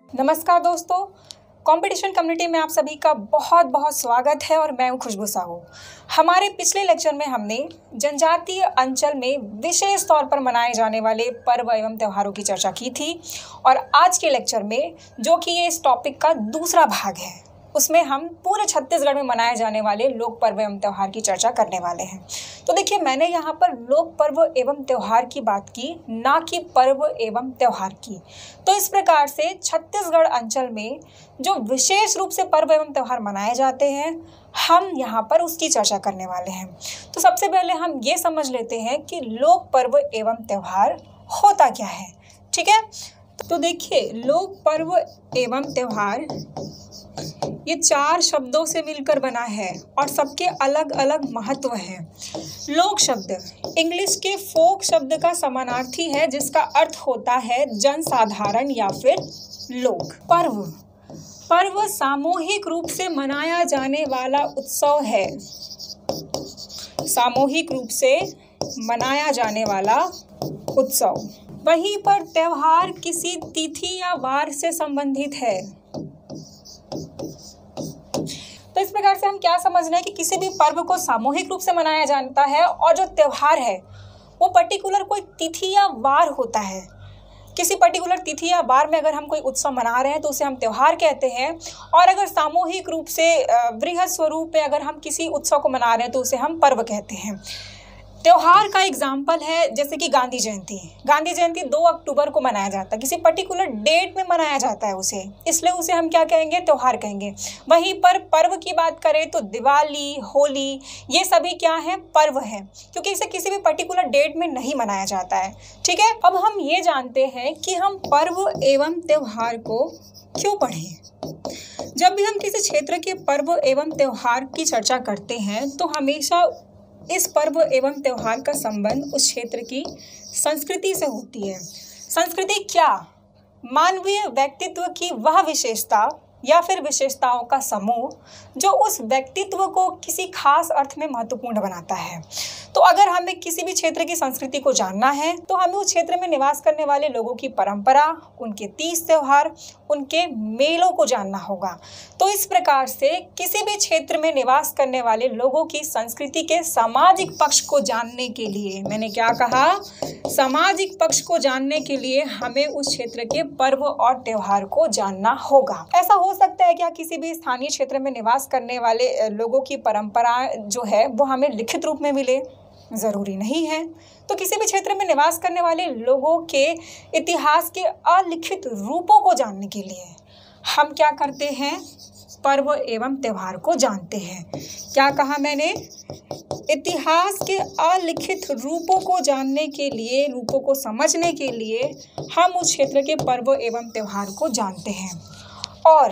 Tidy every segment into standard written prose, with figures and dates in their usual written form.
नमस्कार दोस्तों, competition community में आप सभी का बहुत बहुत स्वागत है और मैं हूं खुशबू साहू। हमारे पिछले लेक्चर में हमने जनजातीय अंचल में विशेष तौर पर मनाए जाने वाले पर्व एवं त्योहारों की चर्चा की थी और आज के लेक्चर में जो कि ये इस टॉपिक का दूसरा भाग है, उसमें हम पूरे छत्तीसगढ़ में मनाए जाने वाले लोक पर्व एवं त्योहार की चर्चा करने वाले हैं। तो देखिए, मैंने यहाँ पर लोक पर्व एवं त्योहार की बात की, ना कि पर्व एवं त्योहार की। तो इस प्रकार से छत्तीसगढ़ अंचल में जो विशेष रूप से पर्व एवं त्योहार मनाए जाते हैं, हम यहाँ पर उसकी चर्चा करने वाले हैं। तो सबसे पहले हम ये समझ लेते हैं कि लोक पर्व एवं त्योहार होता क्या है। ठीक है, तो देखिए, लोक पर्व एवं त्योहार ये 4 शब्दों से मिलकर बना है और सबके अलग अलग महत्व हैं। लोक शब्द इंग्लिश के फोक शब्द का समानार्थी है, जिसका अर्थ होता है जनसाधारण या फिर लोक। पर्व सामूहिक रूप से मनाया जाने वाला उत्सव है। सामूहिक रूप से मनाया जाने वाला उत्सव। वहीं पर त्योहार किसी तिथि या वार से संबंधित है। तो इस प्रकार से हम क्या समझ रहे हैं कि किसी भी पर्व को सामूहिक रूप से मनाया जाता है और जो त्योहार है वो पर्टिकुलर कोई तिथि या वार होता है। किसी पर्टिकुलर तिथि या वार में अगर हम कोई उत्सव मना रहे हैं तो उसे हम त्योहार कहते हैं, और अगर सामूहिक रूप से वृहद स्वरूप में अगर हम किसी उत्सव को मना रहे हैं तो उसे हम पर्व कहते हैं। त्योहार का एग्जाम्पल है जैसे कि गांधी जयंती 2 अक्टूबर को मनाया जाता है। किसी पर्टिकुलर डेट में मनाया जाता है उसे, इसलिए उसे हम क्या कहेंगे, त्योहार कहेंगे। वहीं पर पर्व की बात करें तो दिवाली, होली, ये सभी क्या हैं, पर्व हैं, क्योंकि इसे किसी भी पर्टिकुलर डेट में नहीं मनाया जाता है। ठीक है, अब हम ये जानते हैं कि हम पर्व एवं त्योहार को क्यों पढ़ें। जब भी हम किसी क्षेत्र के पर्व एवं त्योहार की चर्चा करते हैं तो हमेशा इस पर्व एवं त्योहार का संबंध उस क्षेत्र की संस्कृति से होती है। संस्कृति क्या? मानवीय व्यक्तित्व की वह विशेषता या फिर विशेषताओं का समूह जो उस व्यक्तित्व को किसी खास अर्थ में महत्वपूर्ण बनाता है। तो अगर हमें किसी भी क्षेत्र की संस्कृति को जानना है तो हमें उस क्षेत्र में निवास करने वाले लोगों की परंपरा, उनके तीज त्योहार, उनके मेलों को जानना होगा। तो इस प्रकार से किसी भी क्षेत्र में निवास करने वाले लोगों की संस्कृति के सामाजिक पक्ष को जानने के लिए, मैंने क्या कहा, सामाजिक पक्ष को जानने के लिए हमें उस क्षेत्र के पर्व और त्योहार को जानना होगा। ऐसा हो सकता है क्या किसी भी स्थानीय क्षेत्र में निवास करने वाले लोगों की परंपरा जो है वो हमें लिखित रूप में मिले? ज़रूरी नहीं है। तो किसी भी क्षेत्र में निवास करने वाले लोगों के इतिहास के अलिखित रूपों को जानने के लिए हम क्या करते हैं, पर्व एवं त्योहार को जानते हैं। क्या कहा मैंने? इतिहास के अलिखित रूपों को जानने के लिए, रूपों को समझने के लिए हम उस क्षेत्र के पर्व एवं त्योहार को जानते हैं। और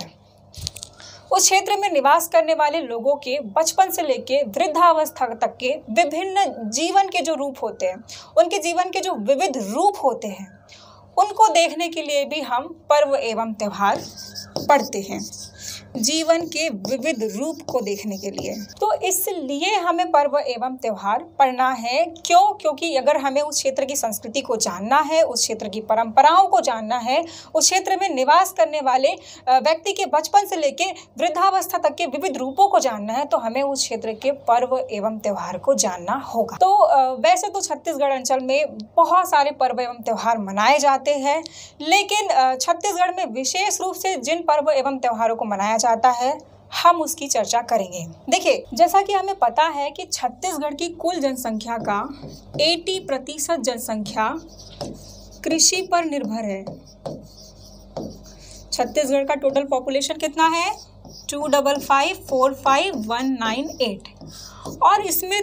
उस क्षेत्र में निवास करने वाले लोगों के बचपन से लेके वृद्धावस्था तक के विभिन्न जीवन के जो रूप होते हैं, उनके जीवन के जो विविध रूप होते हैं, उनको देखने के लिए भी हम पर्व एवं त्योहार पढ़ते हैं। जीवन के विविध रूप को देखने के लिए, तो इसलिए हमें पर्व एवं त्योहार पढ़ना है। क्यों? क्योंकि अगर हमें उस क्षेत्र की संस्कृति को जानना है, उस क्षेत्र की परंपराओं को जानना है, उस क्षेत्र में निवास करने वाले व्यक्ति के बचपन से लेके वृद्धावस्था तक के विविध रूपों को जानना है, तो हमें उस क्षेत्र के पर्व एवं त्योहार को जानना होगा। तो वैसे तो छत्तीसगढ़ अंचल में बहुत सारे पर्व एवं त्योहार मनाए जाते हैं, लेकिन छत्तीसगढ़ में विशेष रूप से जिन पर्व एवं त्योहारों को मनाया जाता है हम उसकी चर्चा करेंगे। देखिए, जैसा कि हमें पता है कि छत्तीसगढ़ की कुल जनसंख्या का 80% जनसंख्या कृषि पर निर्भर है। छत्तीसगढ़ का टोटल पॉपुलेशन कितना है? 255,45,198 और इसमें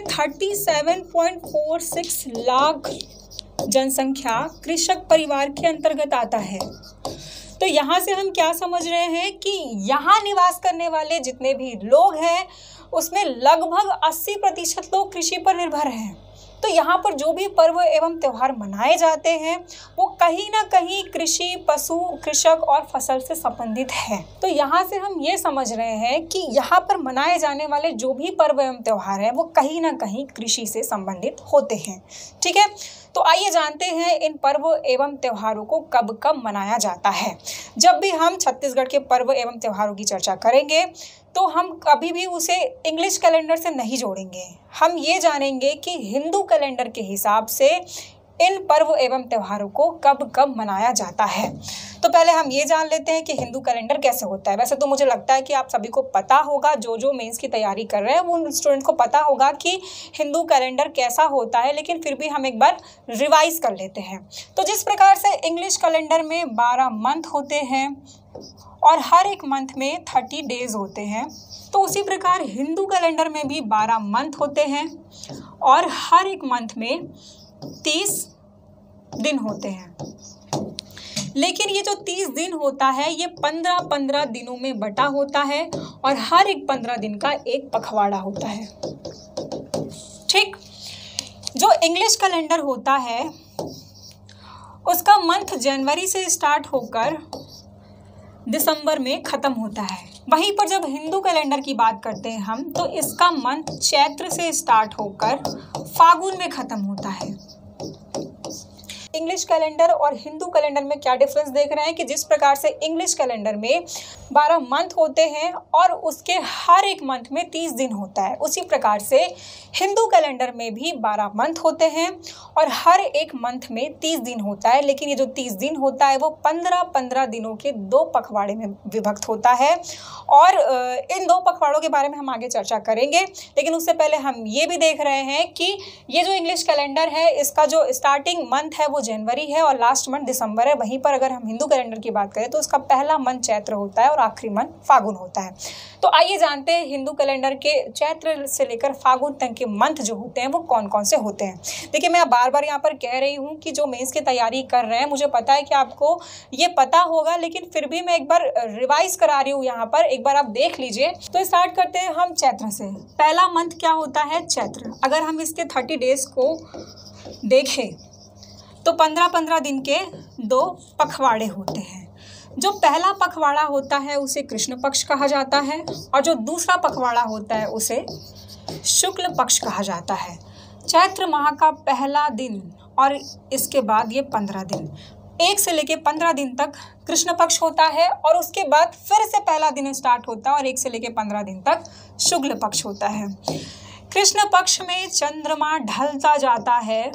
37.46 लाख जनसंख्या कृषक परिवार के अंतर्गत आता है। तो यहाँ से हम क्या समझ रहे हैं कि यहाँ निवास करने वाले जितने भी लोग हैं उसमें लगभग 80% लोग कृषि पर निर्भर हैं। तो यहाँ पर जो भी पर्व एवं त्योहार मनाए जाते हैं वो कहीं ना कहीं कृषि, पशु, कृषक और फसल से संबंधित है। तो यहाँ से हम ये समझ रहे हैं कि यहाँ पर मनाए जाने वाले जो भी पर्व एवं त्योहार हैं वो कहीं ना कहीं कृषि से संबंधित होते हैं। ठीक है, तो आइए जानते हैं इन पर्व एवं त्योहारों को कब कब मनाया जाता है। जब भी हम छत्तीसगढ़ के पर्व एवं त्योहारों की चर्चा करेंगे तो हम कभी भी उसे इंग्लिश कैलेंडर से नहीं जोड़ेंगे। हम ये जानेंगे कि हिंदू कैलेंडर के हिसाब से इन पर्व एवं त्योहारों को कब कब मनाया जाता है। तो पहले हम ये जान लेते हैं कि हिंदू कैलेंडर कैसे होता है। वैसे तो मुझे लगता है कि आप सभी को पता होगा, जो मेंस की तैयारी कर रहे हैं वो स्टूडेंट को पता होगा कि हिंदू कैलेंडर कैसा होता है, लेकिन फिर भी हम एक बार रिवाइज कर लेते हैं। तो जिस प्रकार से इंग्लिश कैलेंडर में 12 मंथ होते हैं और हर एक मंथ में 30 डेज होते हैं, तो उसी प्रकार हिंदू कैलेंडर में भी 12 मंथ होते हैं और हर एक मंथ में 30 दिन होते हैं। लेकिन ये जो 30 दिन होता है ये 15-15 दिनों में बटा होता है और हर एक 15 दिन का एक पखवाड़ा होता है। ठीक, जो इंग्लिश कैलेंडर होता है उसका मंथ जनवरी से स्टार्ट होकर दिसंबर में ख़त्म होता है। वहीं पर जब हिंदू कैलेंडर की बात करते हैं हम, तो इसका मंथ चैत्र से स्टार्ट होकर फागुन में ख़त्म होता है। इंग्लिश कैलेंडर और हिंदू कैलेंडर में क्या डिफरेंस देख रहे हैं कि जिस प्रकार से इंग्लिश कैलेंडर में 12 मंथ होते हैं और उसके हर एक मंथ में 30 दिन होता है, उसी प्रकार से हिंदू कैलेंडर में भी 12 मंथ होते हैं और हर एक मंथ में 30 दिन होता है। लेकिन ये जो 30 दिन होता है वो 15-15 दिनों के 2 पखवाड़े में विभक्त होता है और इन 2 पखवाड़ों के बारे में हम आगे चर्चा करेंगे। लेकिन उससे पहले हम ये भी देख रहे हैं कि ये जो इंग्लिश कैलेंडर है इसका जो स्टार्टिंग मंथ है वो जनवरी है और लास्ट मंथ दिसंबर है। वहीं पर अगर हम हिंदू कैलेंडर की बात करें तो उसका पहला मंथ चैत्र होता है और आखिरी मंथ फागुन होता है। तो आइए जानते हैं हिंदू कैलेंडर के चैत्र से लेकर फागुन तक के मंथ जो होते हैं वो कौन कौन से होते हैं। देखिए, मैं बार बार यहाँ पर कह रही हूँ कि जो मेंस की तैयारी कर रहे हैं, मुझे पता है कि आपको ये पता होगा, लेकिन फिर भी मैं एक बार रिवाइज करा रही हूँ यहाँ पर, एक बार आप देख लीजिए। तो स्टार्ट करते हैं हम चैत्र से। पहला मंथ क्या होता है? चैत्र। अगर हम इसके 30 डेज को देखें तो 15-15 दिन के 2 पखवाड़े होते हैं। जो पहला पखवाड़ा होता है उसे कृष्ण पक्ष कहा जाता है और जो दूसरा पखवाड़ा होता है उसे शुक्ल पक्ष कहा जाता है। चैत्र माह का पहला दिन और इसके बाद ये 15 दिन, 1 से लेके 15 दिन तक कृष्ण पक्ष होता है और उसके बाद फिर से पहला दिन स्टार्ट होता है और 1 से लेके 15 दिन तक शुक्ल पक्ष होता है। कृष्ण पक्ष में चंद्रमा ढलता जाता है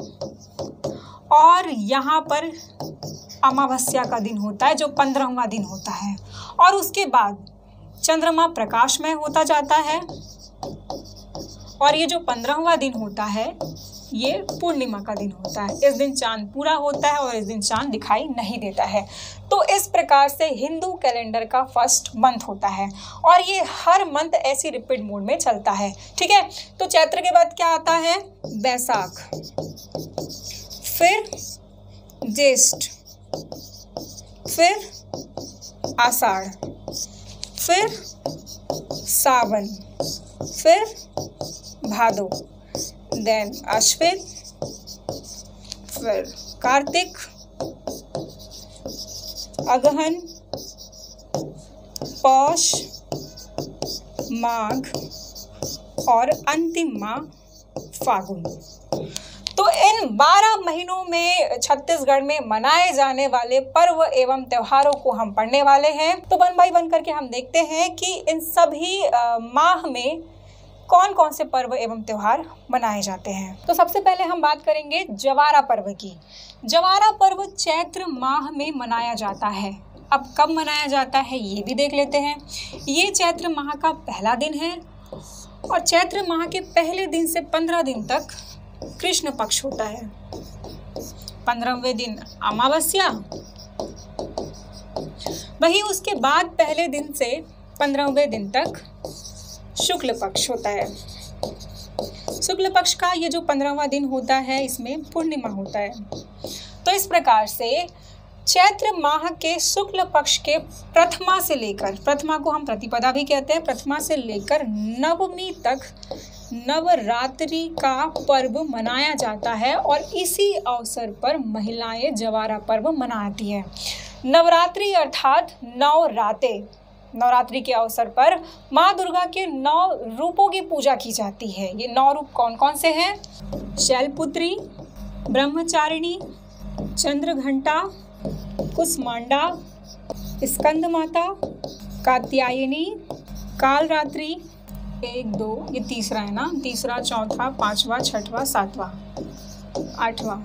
और यहाँ पर अमावस्या का दिन होता है जो 15वां दिन होता है और उसके बाद चंद्रमा प्रकाशमय होता जाता है और ये जो 15वां दिन होता है ये पूर्णिमा का दिन होता है। इस दिन चांद पूरा होता है और इस दिन चांद दिखाई नहीं देता है। तो इस प्रकार से हिंदू कैलेंडर का फर्स्ट मंथ होता है और ये हर मंथ ऐसी रिपीट मोड में चलता है। ठीक है, तो चैत्र के बाद क्या आता है? बैसाख, फिर ज्येष्ठ, फिर आषाढ़, फिर सावन, फिर भादो, देन अश्विन, फिर कार्तिक, अगहन, पौष, माघ और अंतिम माह फागुन। तो इन 12 महीनों में छत्तीसगढ़ में मनाए जाने वाले पर्व एवं त्योहारों को हम पढ़ने वाले हैं। तो वन बाई वन करके हम देखते हैं कि इन सभी माह में कौन कौन से पर्व एवं त्योहार मनाए जाते हैं। तो सबसे पहले हम बात करेंगे जवारा पर्व की। जवारा पर्व चैत्र माह में मनाया जाता है। अब कब मनाया जाता है ये भी देख लेते हैं। ये चैत्र माह का पहला दिन है और चैत्र माह के पहले दिन से 15 दिन तक कृष्ण पक्ष होता है। 15वें दिन अमावस्या, वहीं उसके बाद पहले दिन से 15वें दिन तक शुक्ल पक्ष होता है। शुक्ल पक्ष का ये जो 15वां दिन होता है इसमें पूर्णिमा होता है। तो इस प्रकार से चैत्र माह के शुक्ल पक्ष के प्रथमा से लेकर, प्रथमा को हम प्रतिपदा भी कहते हैं, प्रथमा से लेकर नवमी तक नवरात्रि का पर्व मनाया जाता है और इसी अवसर पर महिलाएं जवारा पर्व मनाती हैं। नवरात्रि अर्थात 9 रातें। नवरात्रि के अवसर पर माँ दुर्गा के 9 रूपों की पूजा की जाती है। ये 9 रूप कौन कौन से हैं? शैलपुत्री, ब्रह्मचारिणी, चंद्रघंटा, कुसमांडा, स्कंद माता, कात्यायनी, कालरात्रि, 1 2 ये तीसरा है ना, तीसरा, चौथा, पांचवा, छठवां, सातवां, आठवां,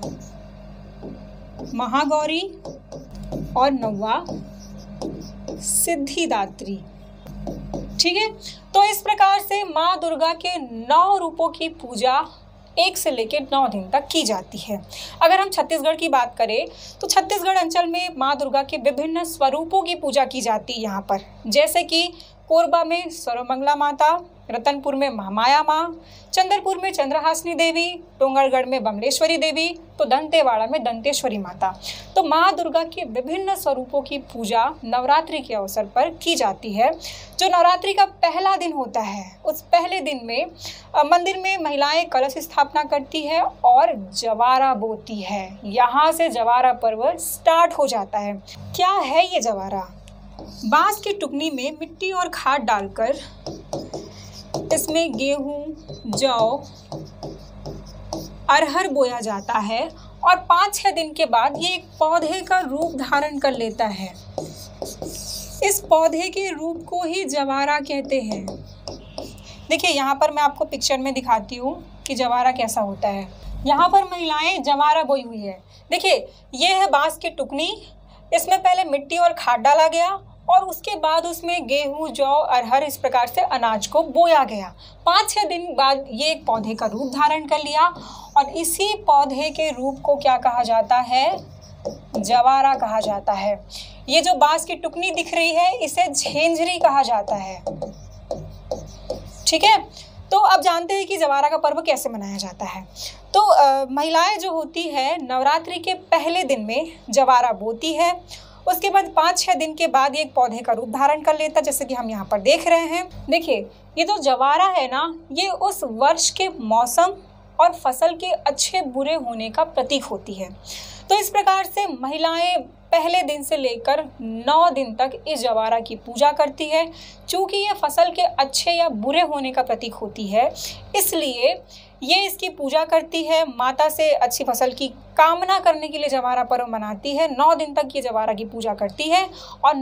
महागौरी और 9वां सिद्धिदात्री। ठीक है, तो इस प्रकार से माँ दुर्गा के 9 रूपों की पूजा 1 से लेकर 9 दिन तक की जाती है। अगर हम छत्तीसगढ़ की बात करें तो छत्तीसगढ़ अंचल में माँ दुर्गा के विभिन्न स्वरूपों की पूजा की जाती है यहाँ पर, जैसे कि कोरबा में सर्वमंगला माता, रतनपुर में महामाया माँ, चंद्रपुर में चंद्रहासिनी देवी, डोंगरगढ़ में बमलेश्वरी देवी, तो दंतेवाड़ा में दंतेश्वरी माता। तो माँ दुर्गा के विभिन्न स्वरूपों की पूजा नवरात्रि के अवसर पर की जाती है। जो नवरात्रि का पहला दिन होता है, उस पहले दिन में मंदिर में महिलाएं कलश स्थापना करती है और जवारा बोती है। यहाँ से जवारा पर्व स्टार्ट हो जाता है। क्या है ये जवारा? बांस की टुकनी में मिट्टी और खाद डालकर इसमें गेहूं, जौ, अरहर बोया जाता है और 5-6 दिन के बाद ये एक पौधे का रूप धारण कर लेता है। इस पौधे के रूप को ही जवारा कहते हैं। देखिए यहाँ पर मैं आपको पिक्चर में दिखाती हूँ कि जवारा कैसा होता है। यहाँ पर महिलाएं जवारा बोई हुई है। देखिए ये है बांस की टुकनी, इसमें पहले मिट्टी और खाद डाला गया और उसके बाद उसमें गेहूं, जौ, अरहर इस प्रकार से अनाज को बोया गया। 5-6 दिन बाद ये एक पौधे का रूप धारण कर लिया और इसी पौधे के रूप को क्या कहा जाता है? जवारा कहा जाता है। ये जो बांस की टुकनी दिख रही है इसे झेंझरी कहा जाता है। ठीक है, तो अब जानते हैं कि जवारा का पर्व कैसे मनाया जाता है। तो महिलाएं जो होती है नवरात्रि के पहले दिन में जवारा बोती है, उसके बाद 5-6 दिन के बाद ये एक पौधे का रूप धारण कर लेता है, जैसे कि हम यहाँ पर देख रहे हैं। देखिए ये जो जवारा है ना, ये उस वर्ष के मौसम और फसल के अच्छे बुरे होने का प्रतीक होती है। तो इस प्रकार से महिलाएं पहले दिन से लेकर 9 दिन तक इस जवारा की पूजा करती है। चूँकि ये फसल के अच्छे या बुरे होने का प्रतीक होती है, इसलिए ये इसकी पूजा करती है। माता से अच्छी फसल की कामना करने के लिए जवारा पर्व मनाती है। 9 दिन तक ये जवारा की पूजा करती है और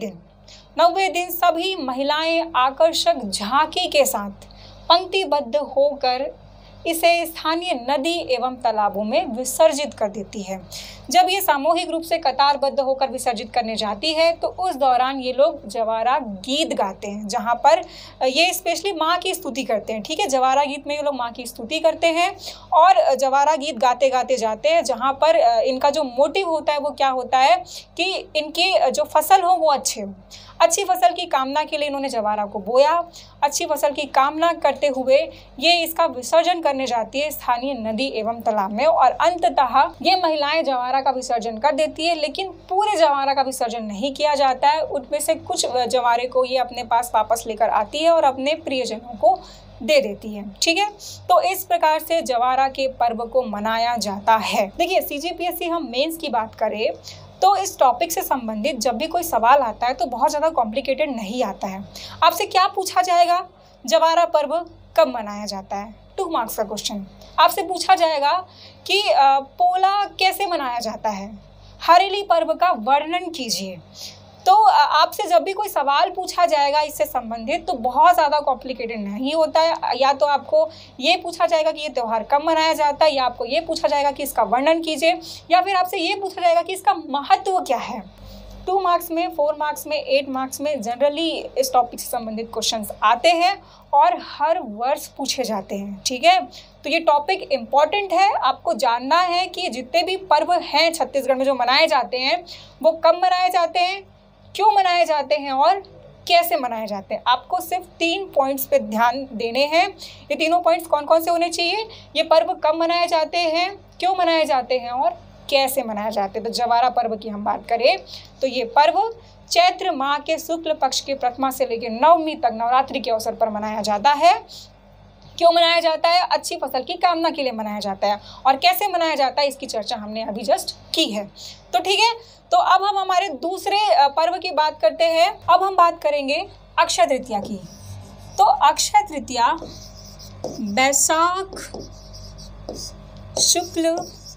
9वें दिन सभी महिलाएं आकर्षक झांकी के साथ पंक्तिबद्ध होकर इसे स्थानीय नदी एवं तालाबों में विसर्जित कर देती है। जब ये सामूहिक रूप से कतारबद्ध होकर विसर्जित करने जाती है तो उस दौरान ये लोग जवारा गीत गाते हैं, जहाँ पर ये स्पेशली माँ की स्तुति करते हैं। ठीक है, जवारा गीत में ये लोग माँ की स्तुति करते हैं और जवारा गीत गाते गाते जाते हैं, जहाँ पर इनका जो मोटिव होता है वो क्या होता है कि इनकी जो फसल हो वो अच्छे हो। अच्छी फसल की कामना के लिए इन्होंने जवारा को बोया। अच्छी फसल की कामना करते हुए ये इसका विसर्जन करने जाती है स्थानीय नदी एवं तालाब में और अंततः ये महिलाएं जवारा का विसर्जन कर देती है। लेकिन पूरे जवारा का विसर्जन नहीं किया जाता है, उनमें से कुछ जवारे को ये अपने पास वापस लेकर आती है और अपने प्रियजनों को दे देती है। ठीक है, तो इस प्रकार से जवारा के पर्व को मनाया जाता है। देखिए CGPSC हम मेंस की बात करें तो इस टॉपिक से संबंधित जब भी कोई सवाल आता है तो बहुत ज़्यादा कॉम्प्लिकेटेड नहीं आता है। आपसे क्या पूछा जाएगा? जवारा पर्व कब मनाया जाता है? 2 मार्क्स का क्वेश्चन। आपसे पूछा जाएगा कि पोला कैसे मनाया जाता है? हरेली पर्व का वर्णन कीजिए। तो आपसे जब भी कोई सवाल पूछा जाएगा इससे संबंधित तो बहुत ज़्यादा कॉम्प्लिकेटेड नहीं होता है। या तो आपको ये पूछा जाएगा कि ये त्यौहार कब मनाया जाता है, या आपको ये पूछा जाएगा कि इसका वर्णन कीजिए, या फिर आपसे ये पूछा जाएगा कि इसका महत्व क्या है। 2 मार्क्स में, 4 मार्क्स में, 8 मार्क्स में जनरली इस टॉपिक से संबंधित क्वेश्चंस आते हैं और हर वर्ष पूछे जाते हैं। ठीक है, तो ये टॉपिक इम्पॉर्टेंट है। आपको जानना है कि जितने भी पर्व हैं छत्तीसगढ़ में जो मनाए जाते हैं वो कब मनाए जाते हैं, क्यों मनाए जाते हैं और कैसे मनाए जाते हैं। आपको सिर्फ 3 पॉइंट्स पे ध्यान देने हैं। ये तीनों पॉइंट्स कौन कौन से होने चाहिए? ये पर्व कब मनाए जाते हैं, क्यों मनाए जाते हैं और कैसे मनाए जाते हैं। तो जवारा पर्व की हम बात करें तो ये पर्व चैत्र माह के शुक्ल पक्ष की प्रथमा से लेकर नवमी तक नवरात्रि के अवसर पर मनाया जाता है। क्यों मनाया जाता है? अच्छी फसल की कामना के लिए मनाया जाता है। और कैसे मनाया जाता है इसकी चर्चा हमने अभी जस्ट की है। तो ठीक है, तो अब हम हमारे दूसरे पर्व की बात करते हैं। अब हम बात करेंगे अक्षय तृतीया की। तो अक्षय तृतीया बैसाख शुक्ल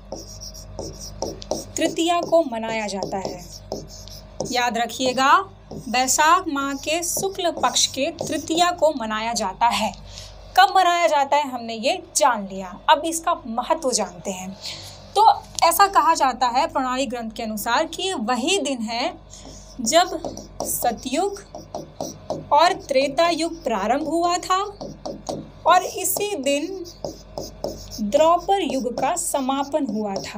तृतीया को मनाया जाता है। याद रखिएगा, बैसाख माह के शुक्ल पक्ष के तृतीया को मनाया जाता है। कब मनाया जाता है हमने ये जान लिया, अब इसका महत्व जानते हैं। तो ऐसा कहा जाता है प्रणाली ग्रंथ के अनुसार कि ये वही दिन है जब सतयुग और त्रेता युग प्रारंभ हुआ था और इसी दिन द्वापर युग का समापन हुआ था।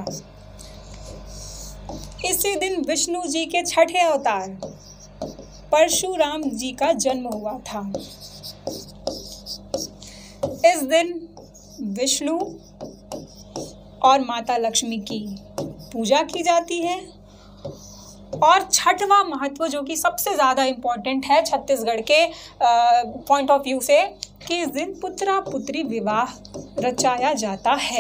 इसी दिन विष्णु जी के छठे अवतार परशुराम जी का जन्म हुआ था। इस दिन विष्णु और माता लक्ष्मी की पूजा की जाती है। और छठवां महत्व जो कि सबसे ज़्यादा इम्पोर्टेंट है छत्तीसगढ़ के पॉइंट ऑफ व्यू से, कि इस दिन पुत्रा पुत्री विवाह रचाया जाता है।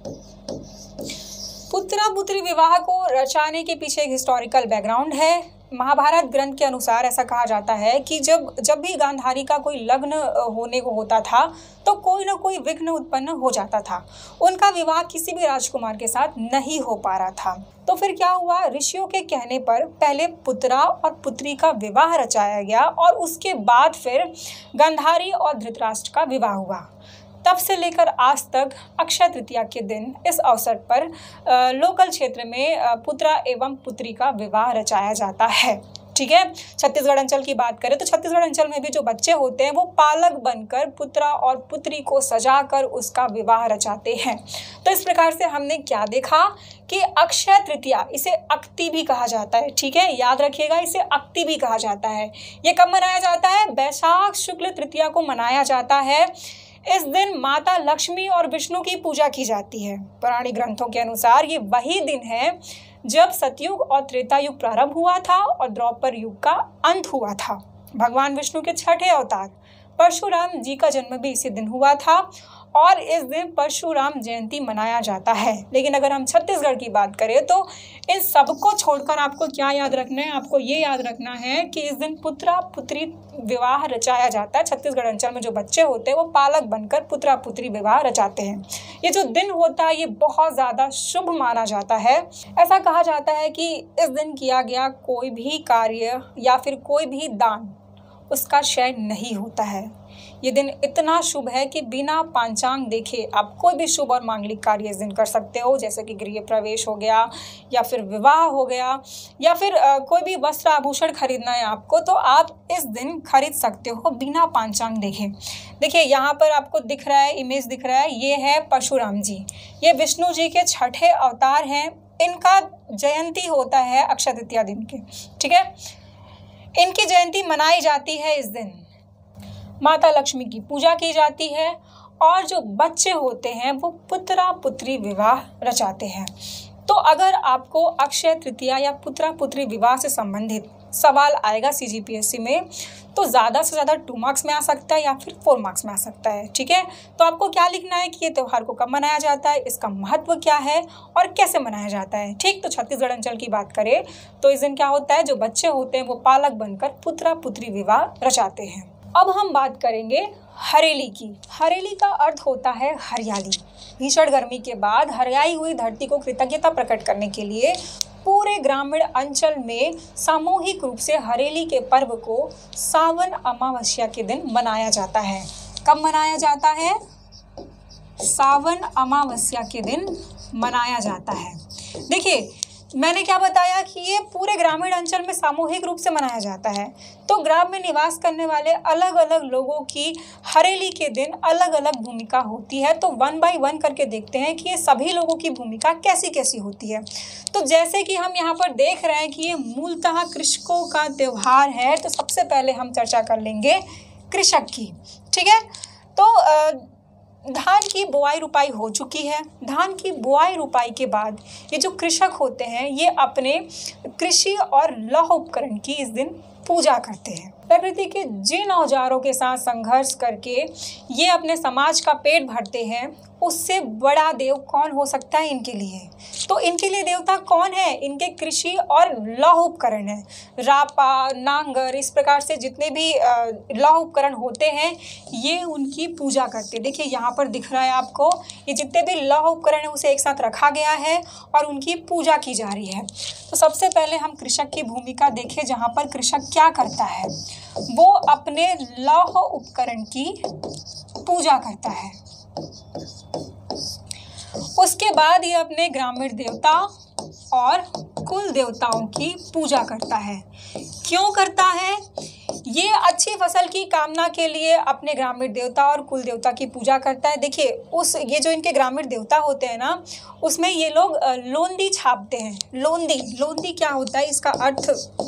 पुत्रा पुत्री विवाह को रचाने के पीछे एक हिस्टोरिकल बैकग्राउंड है। महाभारत ग्रंथ के अनुसार ऐसा कहा जाता है कि जब भी गांधारी का कोई लग्न होने को होता था तो कोई ना कोई विघ्न उत्पन्न हो जाता था। उनका विवाह किसी भी राजकुमार के साथ नहीं हो पा रहा था। तो फिर क्या हुआ, ऋषियों के कहने पर पहले पुत्रा और पुत्री का विवाह रचाया गया और उसके बाद फिर गांधारी और धृतराष्ट्र का विवाह हुआ। तब से लेकर आज तक अक्षय तृतीया के दिन इस अवसर पर लोकल क्षेत्र में पुत्रा एवं पुत्री का विवाह रचाया जाता है। ठीक है, छत्तीसगढ़ अंचल की बात करें तो छत्तीसगढ़ अंचल में भी जो बच्चे होते हैं वो पालक बनकर पुत्रा और पुत्री को सजाकर उसका विवाह रचाते हैं। तो इस प्रकार से हमने क्या देखा कि अक्षय तृतीया, इसे अक्ति भी कहा जाता है। ठीक है, याद रखिएगा, इसे अक्ति भी कहा जाता है। ये कब मनाया जाता है? बैसाख शुक्ल तृतीया को मनाया जाता है। इस दिन माता लक्ष्मी और विष्णु की पूजा की जाती है। पौराणिक ग्रंथों के अनुसार ये वही दिन है जब सतयुग और त्रेता युग प्रारंभ हुआ था और द्वापर युग का अंत हुआ था। भगवान विष्णु के छठे अवतार परशुराम जी का जन्म भी इसी दिन हुआ था और इस दिन परशुराम जयंती मनाया जाता है। लेकिन अगर हम छत्तीसगढ़ की बात करें तो इन सबको छोड़कर आपको क्या याद रखना है? आपको ये याद रखना है कि इस दिन पुत्रा पुत्री विवाह रचाया जाता है। छत्तीसगढ़ अंचल में जो बच्चे होते हैं वो पालक बनकर पुत्रा पुत्री विवाह रचाते हैं। ये जो दिन होता है ये बहुत ज़्यादा शुभ माना जाता है। ऐसा कहा जाता है कि इस दिन किया गया कोई भी कार्य या फिर कोई भी दान उसका क्षय नहीं होता है। ये दिन इतना शुभ है कि बिना पंचांग देखे आप कोई भी शुभ और मांगलिक कार्य इस दिन कर सकते हो, जैसे कि गृह प्रवेश हो गया या फिर विवाह हो गया या फिर कोई भी वस्त्र आभूषण खरीदना है आपको तो आप इस दिन खरीद सकते हो बिना पंचांग देखे। देखिए यहाँ पर आपको दिख रहा है, इमेज दिख रहा है, ये है परशुराम जी। ये विष्णु जी के छठे अवतार हैं। इनका जयंती होता है अक्षय तृतीया दिन के। ठीक है, इनकी जयंती मनाई जाती है। इस दिन माता लक्ष्मी की पूजा की जाती है और जो बच्चे होते हैं वो पुत्रा पुत्री विवाह रचाते हैं। तो अगर आपको अक्षय तृतीया या पुत्रा पुत्री विवाह से संबंधित सवाल आएगा CGPSC में तो ज़्यादा से ज़्यादा 2 मार्क्स में आ सकता है या फिर 4 मार्क्स में आ सकता है। ठीक है, तो आपको क्या लिखना है कि ये त्यौहार को कब मनाया जाता है, इसका महत्व क्या है और कैसे मनाया जाता है। ठीक, तो छत्तीसगढ़ अंचल की बात करें तो इस दिन क्या होता है, जो बच्चे होते हैं वो पालक बनकर पुत्रा पुत्री विवाह रचाते हैं। अब हम बात करेंगे हरेली की। हरेली का अर्थ होता है हरियाली। भीषण गर्मी के बाद हरियाई हुई धरती को कृतज्ञता प्रकट करने के लिए पूरे ग्रामीण अंचल में सामूहिक रूप से हरेली के पर्व को सावन अमावस्या के दिन मनाया जाता है। कब मनाया जाता है? सावन अमावस्या के दिन मनाया जाता है। देखिए मैंने क्या बताया कि ये पूरे ग्रामीण अंचल में सामूहिक रूप से मनाया जाता है। तो ग्राम में निवास करने वाले अलग अलग लोगों की हरेली के दिन अलग अलग भूमिका होती है। तो 1 बाय 1 करके देखते हैं कि ये सभी लोगों की भूमिका कैसी कैसी होती है। तो जैसे कि हम यहाँ पर देख रहे हैं कि ये मूलतः कृषकों का त्यौहार है, तो सबसे पहले हम चर्चा कर लेंगे कृषक की। ठीक है, तो धान की बुआई रुपाई हो चुकी है। धान की बुआई रुपाई के बाद ये जो कृषक होते हैं ये अपने कृषि और लौह उपकरण की इस दिन पूजा करते हैं। प्रकृति के जिन औजारों के साथ संघर्ष करके ये अपने समाज का पेट भरते हैं, उससे बड़ा देव कौन हो सकता है इनके लिए? तो इनके लिए देवता कौन है? इनके कृषि और लौह उपकरण है। रापा, नांगर, इस प्रकार से जितने भी लौह उपकरण होते हैं ये उनकी पूजा करते हैं। देखिए यहाँ पर दिख रहा है आपको, ये जितने भी लौह उपकरण है उसे एक साथ रखा गया है और उनकी पूजा की जा रही है। तो सबसे पहले हम कृषक की भूमिका देखें, जहाँ पर कृषक क्या करता है, वो अपने लौह उपकरण की पूजा करता है। उसके बाद ये अपने ग्रामीण देवता और कुल देवताओं की पूजा करता है। क्यों करता है? ये अच्छी फसल की कामना के लिए अपने ग्रामीण देवता और कुल देवता की पूजा करता है। देखिए ये जो इनके ग्रामीण देवता होते हैं ना, उसमें ये लोग लोंदी छापते हैं। लोंदी क्या होता है, इसका अर्थ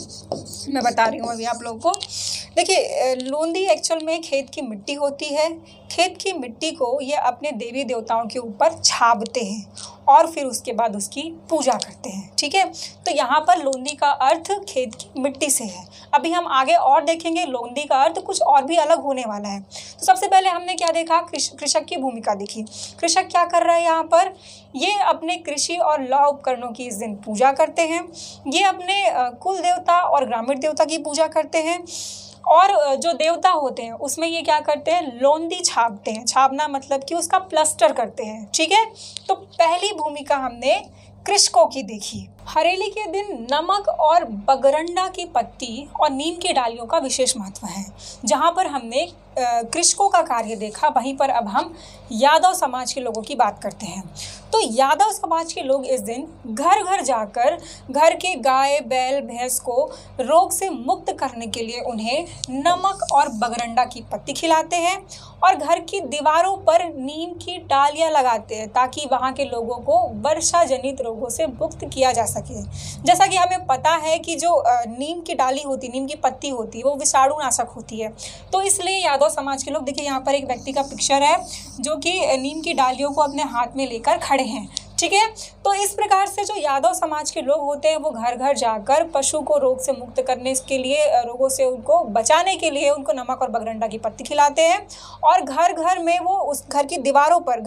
मैं बता रही हूँ अभी आप लोगों को। देखिए लोंदी एक्चुअल में खेत की मिट्टी होती है। खेत की मिट्टी को ये अपने देवी देवताओं के ऊपर छापते हैं और फिर उसके बाद उसकी पूजा करते हैं। ठीक है, तो यहाँ पर लोंदी का अर्थ खेत की मिट्टी से है। अभी हम आगे और देखेंगे लोंदी का अर्थ कुछ और भी अलग होने वाला है। तो सबसे पहले हमने क्या देखा, कृषक की भूमिका देखी। कृषक क्या कर रहा है यहाँ पर, ये अपने कृषि और लौह उपकरणों की इस दिन पूजा करते हैं। ये अपने कुल देवता और ग्रामीण देवता की पूजा करते हैं और जो देवता होते हैं उसमें ये क्या करते हैं, लोंदी छापते हैं। छापना मतलब कि उसका प्लास्टर करते हैं। ठीक है, तो पहली भूमिका हमने कृषकों की देखी। हरेली के दिन नमक और बगरंडा की पत्ती और नीम की डालियों का विशेष महत्व है। जहाँ पर हमने कृषकों का कार्य देखा, वहीं पर अब हम यादव समाज के लोगों की बात करते हैं। तो यादव समाज के लोग इस दिन घर घर जाकर घर के गाय, बैल, भैंस को रोग से मुक्त करने के लिए उन्हें नमक और बगरंडा की पत्ती खिलाते हैं और घर की दीवारों पर नीम की डालियाँ लगाते हैं ताकि वहाँ के लोगों को वर्षा जनित रोगों से मुक्त किया जा सके। जैसा कि हमें पता है कि जो नीम की डाली होती, नीम की पत्ती होती है, वो विषाणु नाशक होती है। तो इसलिए यादव समाज के लोग, देखिए यहाँ पर एक व्यक्ति का पिक्चर है जो कि नीम की डालियों को अपने हाथ में लेकर खड़े हैं। ठीक है, तो इस प्रकार से जो यादव समाज के लोग होते हैं वो घर घर जाकर पशु को रोग से मुक्त करने के लिए, रोगों से उनको बचाने के लिए उनको नमक और बगरंडा की पत्ती खिलाते हैं और घर घर में वो उस घर की दीवारों पर,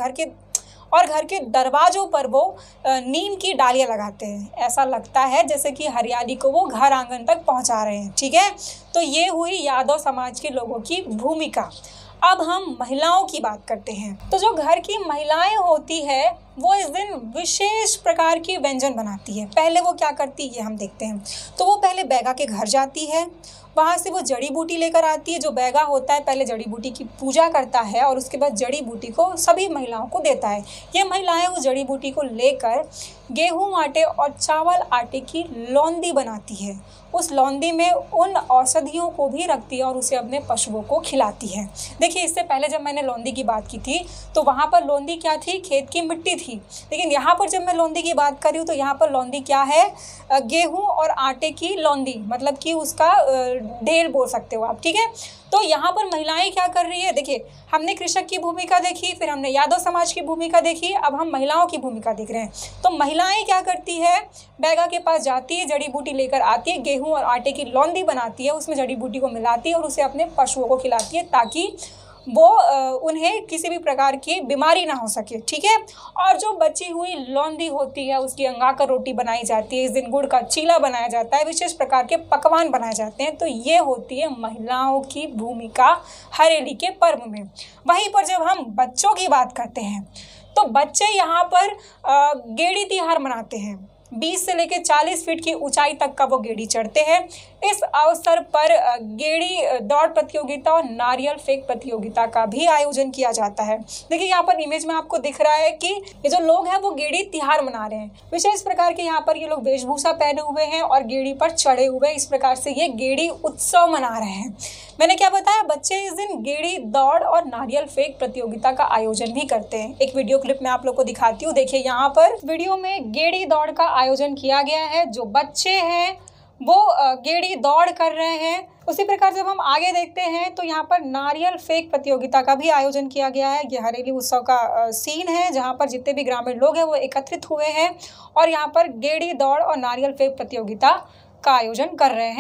घर के दरवाजों पर वो नीम की डालियाँ लगाते हैं। ऐसा लगता है जैसे कि हरियाली को वो घर आंगन तक पहुंचा रहे हैं। ठीक है, तो ये हुई यादव समाज के लोगों की भूमिका। अब हम महिलाओं की बात करते हैं। तो जो घर की महिलाएं होती है वो इस दिन विशेष प्रकार की व्यंजन बनाती है। पहले वो क्या करती है हम देखते हैं। तो वो पहले बैगा के घर जाती है, वहाँ से वो जड़ी बूटी लेकर आती है। जो बैगा होता है पहले जड़ी बूटी की पूजा करता है और उसके बाद जड़ी बूटी को सभी महिलाओं को देता है। ये महिलाएं उस जड़ी बूटी को लेकर गेहूं आटे और चावल आटे की लौंदी बनाती है। उस लौंदी में उन औषधियों को भी रखती है और उसे अपने पशुओं को खिलाती है। देखिए इससे पहले जब मैंने लौंदी की बात की थी तो वहाँ पर लौंदी क्या थी, खेत की मिट्टी थी। लेकिन यहाँ पर जब मैं लौंदी की बात कर रही हूँ तो यहाँ पर लौंदी क्या है, गेहूं और आटे की लौंदी, मतलब कि उसका ढेर बोल सकते हो आप। ठीक है, तो यहाँ पर महिलाएं क्या कर रही है, देखिए हमने कृषक की भूमिका देखी, फिर हमने यादव समाज की भूमिका देखी, अब हम महिलाओं की भूमिका देख रहे हैं। तो महिलाएं क्या करती है, बैगा के पास जाती है, जड़ी बूटी लेकर आती है, गेहूं और आटे की लौंदी बनाती है, उसमें जड़ी बूटी को मिलाती है और उसे अपने पशुओं को खिलाती है ताकि वो उन्हें किसी भी प्रकार की बीमारी ना हो सके। ठीक है, और जो बची हुई लौंदी होती है उसकी अंगाकर रोटी बनाई जाती है। इस दिन गुड़ का चीला बनाया जाता है, विशेष प्रकार के पकवान बनाए जाते हैं। तो ये होती है महिलाओं की भूमिका हरेली के पर्व में। वहीं पर जब हम बच्चों की बात करते हैं तो बच्चे यहाँ पर गेड़ी त्योहार मनाते हैं। 20 से लेकर 40 फीट की ऊंचाई तक का वो गेड़ी चढ़ते हैं। इस अवसर पर गेड़ी दौड़ प्रतियोगिता और नारियल फेंक प्रतियोगिता का भी आयोजन किया जाता है। देखिए यहाँ पर इमेज में आपको दिख रहा है कि ये जो लोग हैं वो गेड़ी त्योहार मना रहे हैं। विशेष प्रकार के यहाँ पर ये लोग वेशभूषा पहने हुए हैं और गेड़ी पर चढ़े हुए, इस प्रकार से ये गेड़ी उत्सव मना रहे हैं। मैंने क्या बताया, बच्चे इस दिन गेड़ी दौड़ और नारियल फेंक प्रतियोगिता का आयोजन भी करते हैं। एक वीडियो क्लिप मैं आप लोग को दिखाती हूँ। देखिए यहाँ पर वीडियो में गेड़ी दौड़ का आयोजन किया गया है। जो बच्चे हैं वो गेड़ी दौड़ कर रहे हैं। उसी प्रकार जब हम आगे देखते हैं तो यहाँ पर नारियल फेंक प्रतियोगिता का भी आयोजन किया गया है। ये हरेली उत्सव का सीन है जहाँ पर जितने भी ग्रामीण लोग हैं वो एकत्रित हुए हैं और यहाँ पर गेड़ी दौड़ और नारियल फेंक प्रतियोगिता का आयोजन कर रहे हैं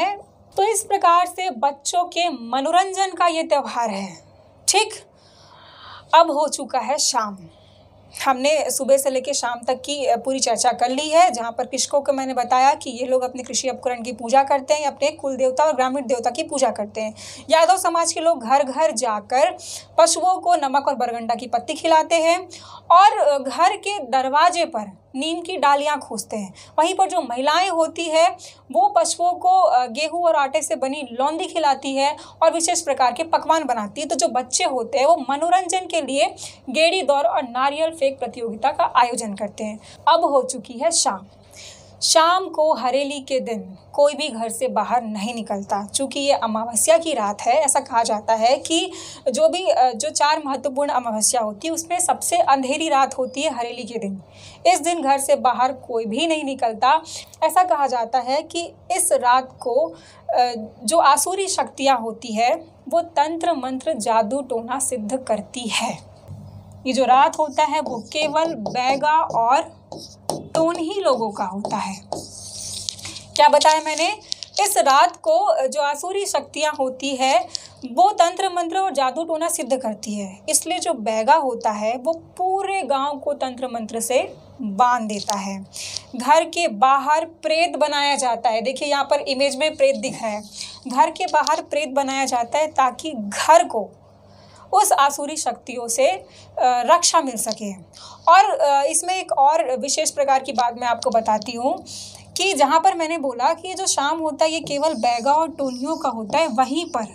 तो इस प्रकार से बच्चों के मनोरंजन का ये त्यौहार है। ठीक, अब हो चुका है शाम। हमने सुबह से लेकर शाम तक की पूरी चर्चा कर ली है, जहाँ पर कृषकों को मैंने बताया कि ये लोग अपने कृषि उपकरण की पूजा करते हैं, अपने कुल देवता और ग्रामीण देवता की पूजा करते हैं। यादव समाज के लोग घर घर जाकर पशुओं को नमक और बरगंडा की पत्ती खिलाते हैं और घर के दरवाजे पर नीम की डालियाँ खोसते हैं। वहीं पर जो महिलाएं होती है वो पशुओं को गेहूं और आटे से बनी लौंदी खिलाती है और विशेष प्रकार के पकवान बनाती है। तो जो बच्चे होते हैं वो मनोरंजन के लिए गेड़ी दौड़ और नारियल फेंक प्रतियोगिता का आयोजन करते हैं। अब हो चुकी है शाम। शाम को हरेली के दिन कोई भी घर से बाहर नहीं निकलता। चूँकि ये अमावस्या की रात है, ऐसा कहा जाता है कि जो 4 महत्वपूर्ण अमावस्या होती है उसमें सबसे अंधेरी रात होती है हरेली के दिन। इस दिन घर से बाहर कोई भी नहीं निकलता। ऐसा कहा जाता है कि इस रात को जो आसुरी शक्तियाँ होती है वो तंत्र मंत्र जादू टोना सिद्ध करती है। ये जो रात होता है वो केवल बैगा और टोनही लोगों का होता है। क्या बताया मैंने? इस रात को जो आसुरी शक्तियाँ होती है वो तंत्र मंत्र और जादू टोना सिद्ध करती है। इसलिए जो बैगा होता है वो पूरे गांव को तंत्र मंत्र से बांध देता है। घर के बाहर प्रेत बनाया जाता है। देखिए यहाँ पर इमेज में प्रेत दिख रहा है। घर के बाहर प्रेत बनाया जाता है ताकि घर को उस आसुरी शक्तियों से रक्षा मिल सके। और इसमें एक और विशेष प्रकार की बात मैं आपको बताती हूँ कि जहाँ पर मैंने बोला कि ये जो शाम होता है ये केवल बैगा और टोनियों का होता है, वहीं पर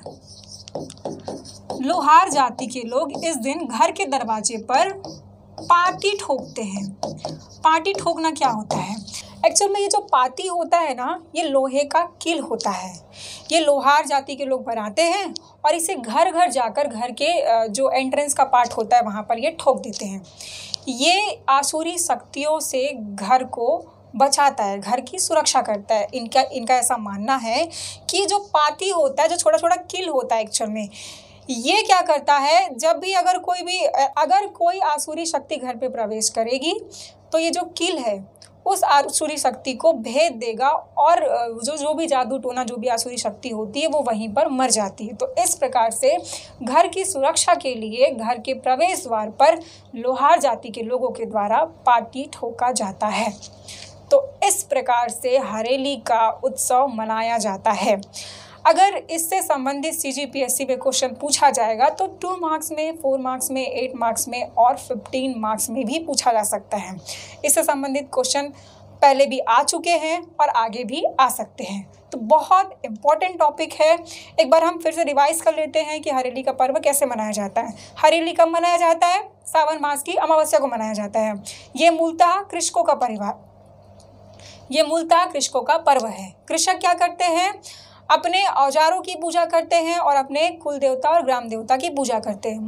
लोहार जाति के लोग इस दिन घर के दरवाजे पर पाटी ठोकते हैं। पाटी ठोकना क्या होता है? एक्चुअल में ये जो पाती होता है ना, ये लोहे का कील होता है। ये लोहार जाति के लोग बनाते हैं और इसे घर घर जाकर घर के जो एंट्रेंस का पार्ट होता है वहाँ पर ये ठोक देते हैं। ये आसुरी शक्तियों से घर को बचाता है, घर की सुरक्षा करता है। इनका ऐसा मानना है कि जो पाती होता है, जो छोटा छोटा कील होता है एक्चुअल में, ये क्या करता है, जब भी अगर कोई आसुरी शक्ति घर पे प्रवेश करेगी तो ये जो कील है उस आसुरी शक्ति को भेद देगा और जो भी जादू टोना जो भी आसुरी शक्ति होती है वो वहीं पर मर जाती है। तो इस प्रकार से घर की सुरक्षा के लिए घर के प्रवेश द्वार पर लोहार जाति के लोगों के द्वारा पाटी ठोका जाता है। तो इस प्रकार से हरेली का उत्सव मनाया जाता है। अगर इससे संबंधित CGPSC में क्वेश्चन पूछा जाएगा तो 2 मार्क्स में, 4 मार्क्स में, 8 मार्क्स में और 15 मार्क्स में भी पूछा जा सकता है। इससे संबंधित क्वेश्चन पहले भी आ चुके हैं और आगे भी आ सकते हैं। तो बहुत इम्पॉर्टेंट टॉपिक है। एक बार हम फिर से रिवाइज कर लेते हैं कि हरेली का पर्व कैसे मनाया जाता है। हरेली कब मनाया जाता है? सावन मास की अमावस्या को मनाया जाता है। ये मूलतः कृषकों का पर्व है। कृषक क्या करते हैं? अपने औजारों की पूजा करते हैं और अपने कुल देवता और ग्राम देवता की पूजा करते हैं।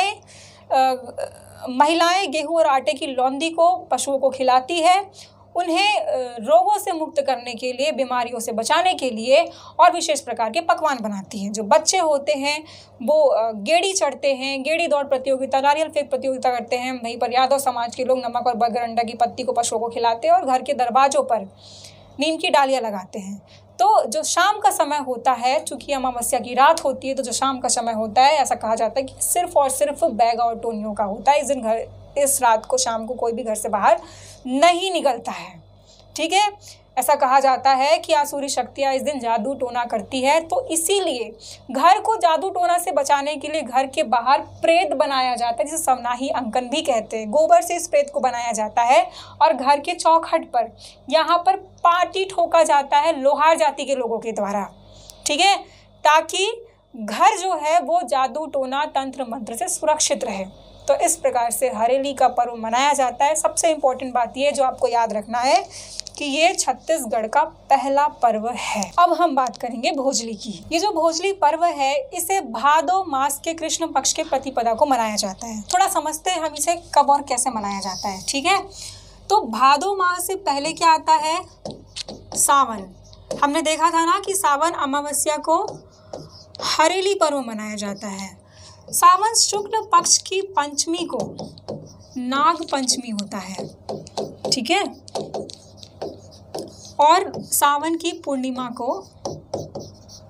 महिलाएं गेहूं और आटे की लौंदी को पशुओं को खिलाती है। उन्हें रोगों से मुक्त करने के लिए, बीमारियों से बचाने के लिए और विशेष प्रकार के पकवान बनाती हैं। जो बच्चे होते हैं वो गेड़ी चढ़ते हैं, गेड़ी दौड़ प्रतियोगिता, नारियल फेंक प्रतियोगिता करते हैं। वहीं पर यादव समाज के लोग नमक और बरगंडा की पत्ती को पशुओं को खिलाते हैं और घर के दरवाजों पर नीम की डालियाँ लगाते हैं। तो जो शाम का समय होता है, चूँकि अमावस्या की रात होती है, तो जो शाम का समय होता है ऐसा कहा जाता है कि सिर्फ और सिर्फ बैगा और टोनियों का होता है। इस रात को, शाम को कोई भी घर से बाहर नहीं निकलता है। ठीक है, ऐसा कहा जाता है कि आसुरी शक्तियाँ इस दिन जादू टोना करती है। तो इसीलिए घर को जादू टोना से बचाने के लिए घर के बाहर प्रेत बनाया जाता है, जिसे समनाही अंकन भी कहते हैं। गोबर से इस प्रेत को बनाया जाता है और घर के चौखट पर यहाँ पर पाटी ठोका जाता है लोहार जाति के लोगों के द्वारा। ठीक है, ताकि घर जो है वो जादू टोना तंत्र मंत्र से सुरक्षित रहे। तो इस प्रकार से हरेली का पर्व मनाया जाता है। सबसे इम्पोर्टेंट बात ये जो आपको याद रखना है कि ये छत्तीसगढ़ का पहला पर्व है। अब हम बात करेंगे भोजली की। ये जो भोजली पर्व है इसे भादो मास के कृष्ण पक्ष के प्रतिपदा को मनाया जाता है। थोड़ा समझते हैं हम इसे कब और कैसे मनाया जाता है। ठीक है, तो भादो मास से पहले क्या आता है? सावन। हमने देखा था ना कि सावन अमावस्या को हरेली पर्व मनाया जाता है। सावन शुक्ल पक्ष की पंचमी को नाग पंचमी होता है। ठीक है, और सावन की पूर्णिमा को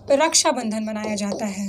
रक्षाबंधन मनाया जाता है।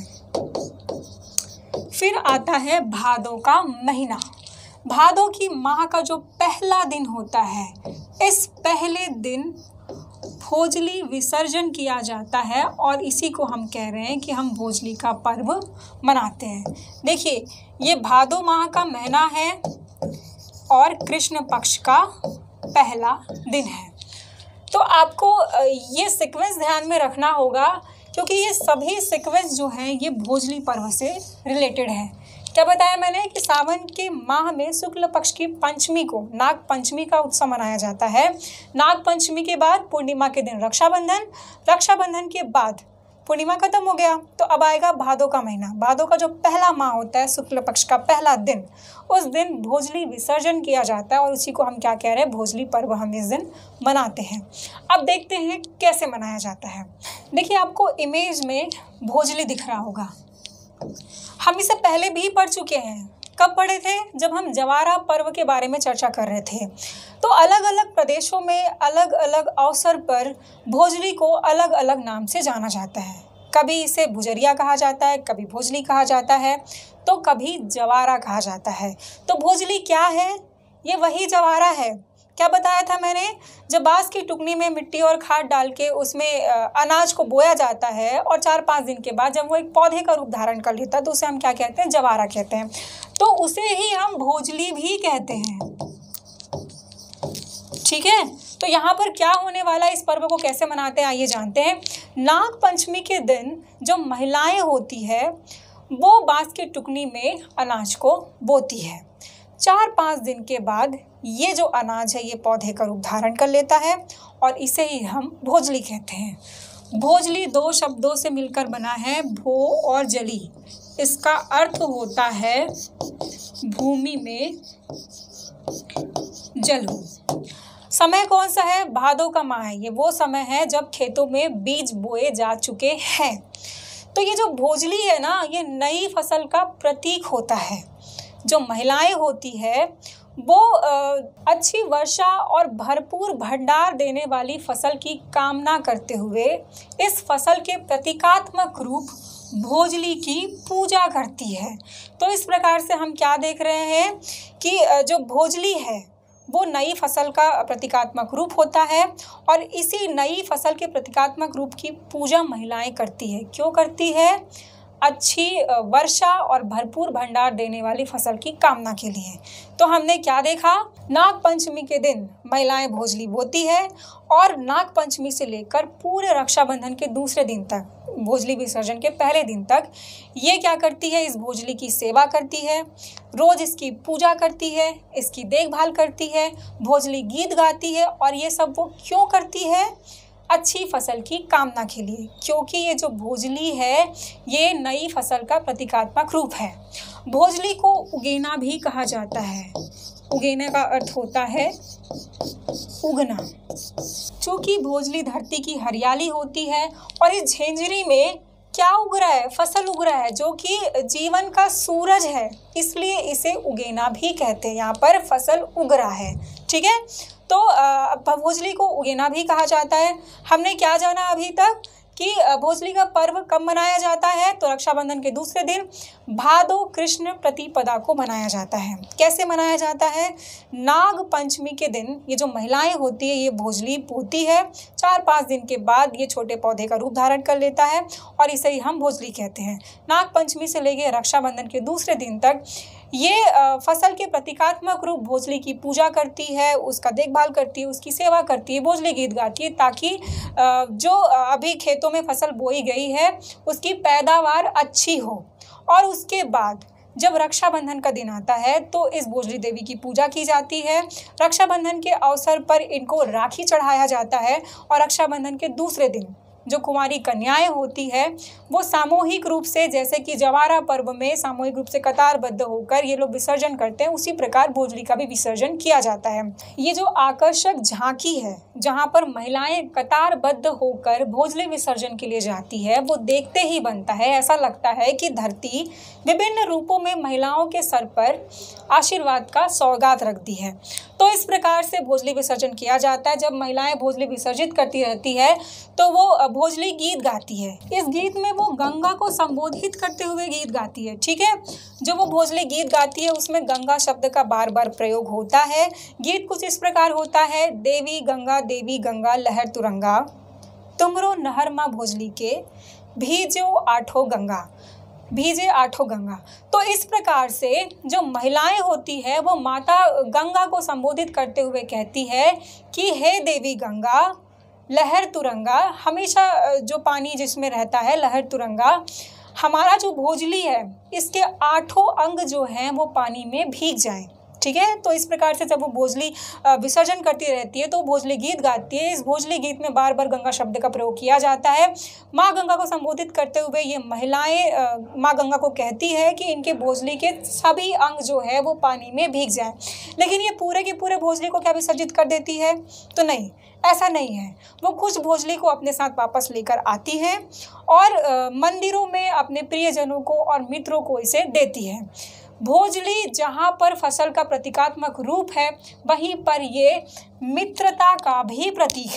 फिर आता है भादों का महीना। भादों की माह का जो पहला दिन होता है, इस पहले दिन भोजली विसर्जन किया जाता है और इसी को हम कह रहे हैं कि हम भोजली का पर्व मनाते हैं। देखिए, ये भादों माह का महीना है और कृष्ण पक्ष का पहला दिन है। तो आपको ये सीक्वेंस ध्यान में रखना होगा, क्योंकि ये सभी सीक्वेंस जो हैं ये भोजली पर्व से रिलेटेड है। क्या बताया मैंने कि सावन के माह में शुक्ल पक्ष की पंचमी को नाग पंचमी का उत्सव मनाया जाता है। नाग पंचमी के बाद पूर्णिमा के दिन रक्षाबंधन, रक्षाबंधन के बाद पूर्णिमा खत्म हो गया तो अब आएगा भादों का महीना। भादों का जो पहला माह होता है, शुक्ल पक्ष का पहला दिन, उस दिन भोजली विसर्जन किया जाता है और उसी को हम क्या कह रहे हैं, भोजली पर्व हम इस दिन मनाते हैं। अब देखते हैं कैसे मनाया जाता है। देखिए, आपको इमेज में भोजली दिख रहा होगा। हम इसे पहले भी पढ़ चुके हैं। कब पढ़े थे? जब हम जवारा पर्व के बारे में चर्चा कर रहे थे। तो अलग अलग प्रदेशों में अलग अलग अवसर पर भोजली को अलग अलग नाम से जाना जाता है। कभी इसे भुजरिया कहा जाता है, कभी भोजली कहा जाता है, तो कभी जवारा कहा जाता है। तो भोजली क्या है? ये वही जवारा है। क्या बताया था मैंने? जब बांस की टुकनी में मिट्टी और खाद डाल के उसमें अनाज को बोया जाता है और 4-5 दिन के बाद जब वो एक पौधे का रूप धारण कर लेता है तो उसे हम क्या कहते हैं? जवारा कहते हैं। तो उसे ही हम भोजली भी कहते हैं। ठीक है, तो यहाँ पर क्या होने वाला है, इस पर्व को कैसे मनाते हैं, आइए जानते हैं। नाग पंचमी के दिन जो महिलाएं होती है वो बांस की टुकनी में अनाज को बोती है। 4-5 दिन के बाद ये जो अनाज है ये पौधे का रूप धारण कर लेता है और इसे ही हम भोजली कहते हैं। भोजली 2 शब्दों से मिलकर बना है, भो और जली। इसका अर्थ होता है भूमि में जल हो। समय कौन सा है? भादों का माह है। ये वो समय है जब खेतों में बीज बोए जा चुके हैं। तो ये जो भोजली है ना, ये नई फसल का प्रतीक होता है। जो महिलाएं होती है वो अच्छी वर्षा और भरपूर भंडार देने वाली फसल की कामना करते हुए इस फसल के प्रतीकात्मक रूप भोजली की पूजा करती है। तो इस प्रकार से हम क्या देख रहे हैं कि जो भोजली है वो नई फसल का प्रतीकात्मक रूप होता है और इसी नई फसल के प्रतीकात्मक रूप की पूजा महिलाएं करती है। क्यों करती है? अच्छी वर्षा और भरपूर भंडार देने वाली फसल की कामना के लिए। तो हमने क्या देखा? नाग पंचमी के दिन महिलाएं भोजली बोती है और नाग पंचमी से लेकर पूरे रक्षाबंधन के दूसरे दिन तक, भोजली विसर्जन के पहले दिन तक ये क्या करती है? इस भोजली की सेवा करती है, रोज इसकी पूजा करती है, इसकी देखभाल करती है, भोजली गीत गाती है। और ये सब वो क्यों करती है? अच्छी फसल की कामना के लिए, क्योंकि ये जो भोजली है ये नई फसल का प्रतीकात्मक रूप है। भोजली को उगेना भी कहा जाता है। उगेने का अर्थ होता है उगना। चूँकि भोजली धरती की हरियाली होती है और इस झेंझरी में क्या उग रहा है? फसल उग रहा है जो कि जीवन का सूरज है, इसलिए इसे उगेना भी कहते हैं। यहाँ पर फसल उग रहा है। ठीक है, तो भोजली को उगेना भी कहा जाता है। हमने क्या जाना अभी तक कि भोजली का पर्व कब मनाया जाता है? तो रक्षाबंधन के दूसरे दिन भादो कृष्ण प्रतिपदा को मनाया जाता है। कैसे मनाया जाता है? नाग पंचमी के दिन ये जो महिलाएं होती है ये भोजली बोती है। 4-5 दिन के बाद ये छोटे पौधे का रूप धारण कर लेता है और इसे ही हम भोजली कहते हैं। नाग पंचमी से लेकर रक्षाबंधन के दूसरे दिन तक ये फसल के प्रतीकात्मक रूप भोजली की पूजा करती है, उसका देखभाल करती है, उसकी सेवा करती है, भोजली गीत गाती है, ताकि जो अभी खेतों में फसल बोई गई है उसकी पैदावार अच्छी हो। और उसके बाद जब रक्षाबंधन का दिन आता है तो इस भोजली देवी की पूजा की जाती है। रक्षाबंधन के अवसर पर इनको राखी चढ़ाया जाता है और रक्षाबंधन के दूसरे दिन जो कुंवारी कन्याएं होती है वो सामूहिक रूप से, जैसे कि जवारा पर्व में सामूहिक रूप से कतारबद्ध होकर ये लोग विसर्जन करते हैं, उसी प्रकार भोजली का भी विसर्जन किया जाता है। ये जो आकर्षक झांकी है जहाँ पर महिलाएं कतारबद्ध होकर भोजली विसर्जन के लिए जाती है, वो देखते ही बनता है, ऐसा लगता है कि धरती विभिन्न रूपों में महिलाओं के सर पर आशीर्वाद का सौगात रख दी है। तो इस प्रकार से भोजली विसर्जन किया जाता है। जब महिलाएं भोजली विसर्जित करती रहती है तो वो भोजली गीत गाती है। इस गीत में वो गंगा को संबोधित करते हुए गीत गाती है। ठीक है, जो वो भोजली गीत गाती है उसमें गंगा शब्द का बार बार प्रयोग होता है। गीत कुछ इस प्रकार होता है, देवी गंगा लहर तुरंगा, तुमरो नहर माँ भोजली के, भीजे आठों गंगा। तो इस प्रकार से जो महिलाएं होती है वो माता गंगा को संबोधित करते हुए कहती है कि हे देवी गंगा लहर तुरंगा, हमेशा जो पानी जिसमें रहता है लहर तुरंगा, हमारा जो भोजली है इसके 8 अंग जो हैं वो पानी में भीग जाएं। ठीक है, तो इस प्रकार से जब वो भोजली विसर्जन करती रहती है तो भोजली गीत गाती है। इस भोजली गीत में बार बार गंगा शब्द का प्रयोग किया जाता है। माँ गंगा को संबोधित करते हुए ये महिलाएं माँ गंगा को कहती है कि इनके भोजली के सभी अंग जो है वो पानी में भीग जाएं। लेकिन ये पूरे के पूरे भोजली को क्या विसर्जित कर देती है? तो नहीं, ऐसा नहीं है। वो कुछ भोजली को अपने साथ वापस लेकर आती है और मंदिरों में अपने प्रियजनों को और मित्रों को इसे देती है। भोजली जहाँ पर फसल का प्रतीकात्मक रूप है वहीं पर ये मित्रता का भी प्रतीक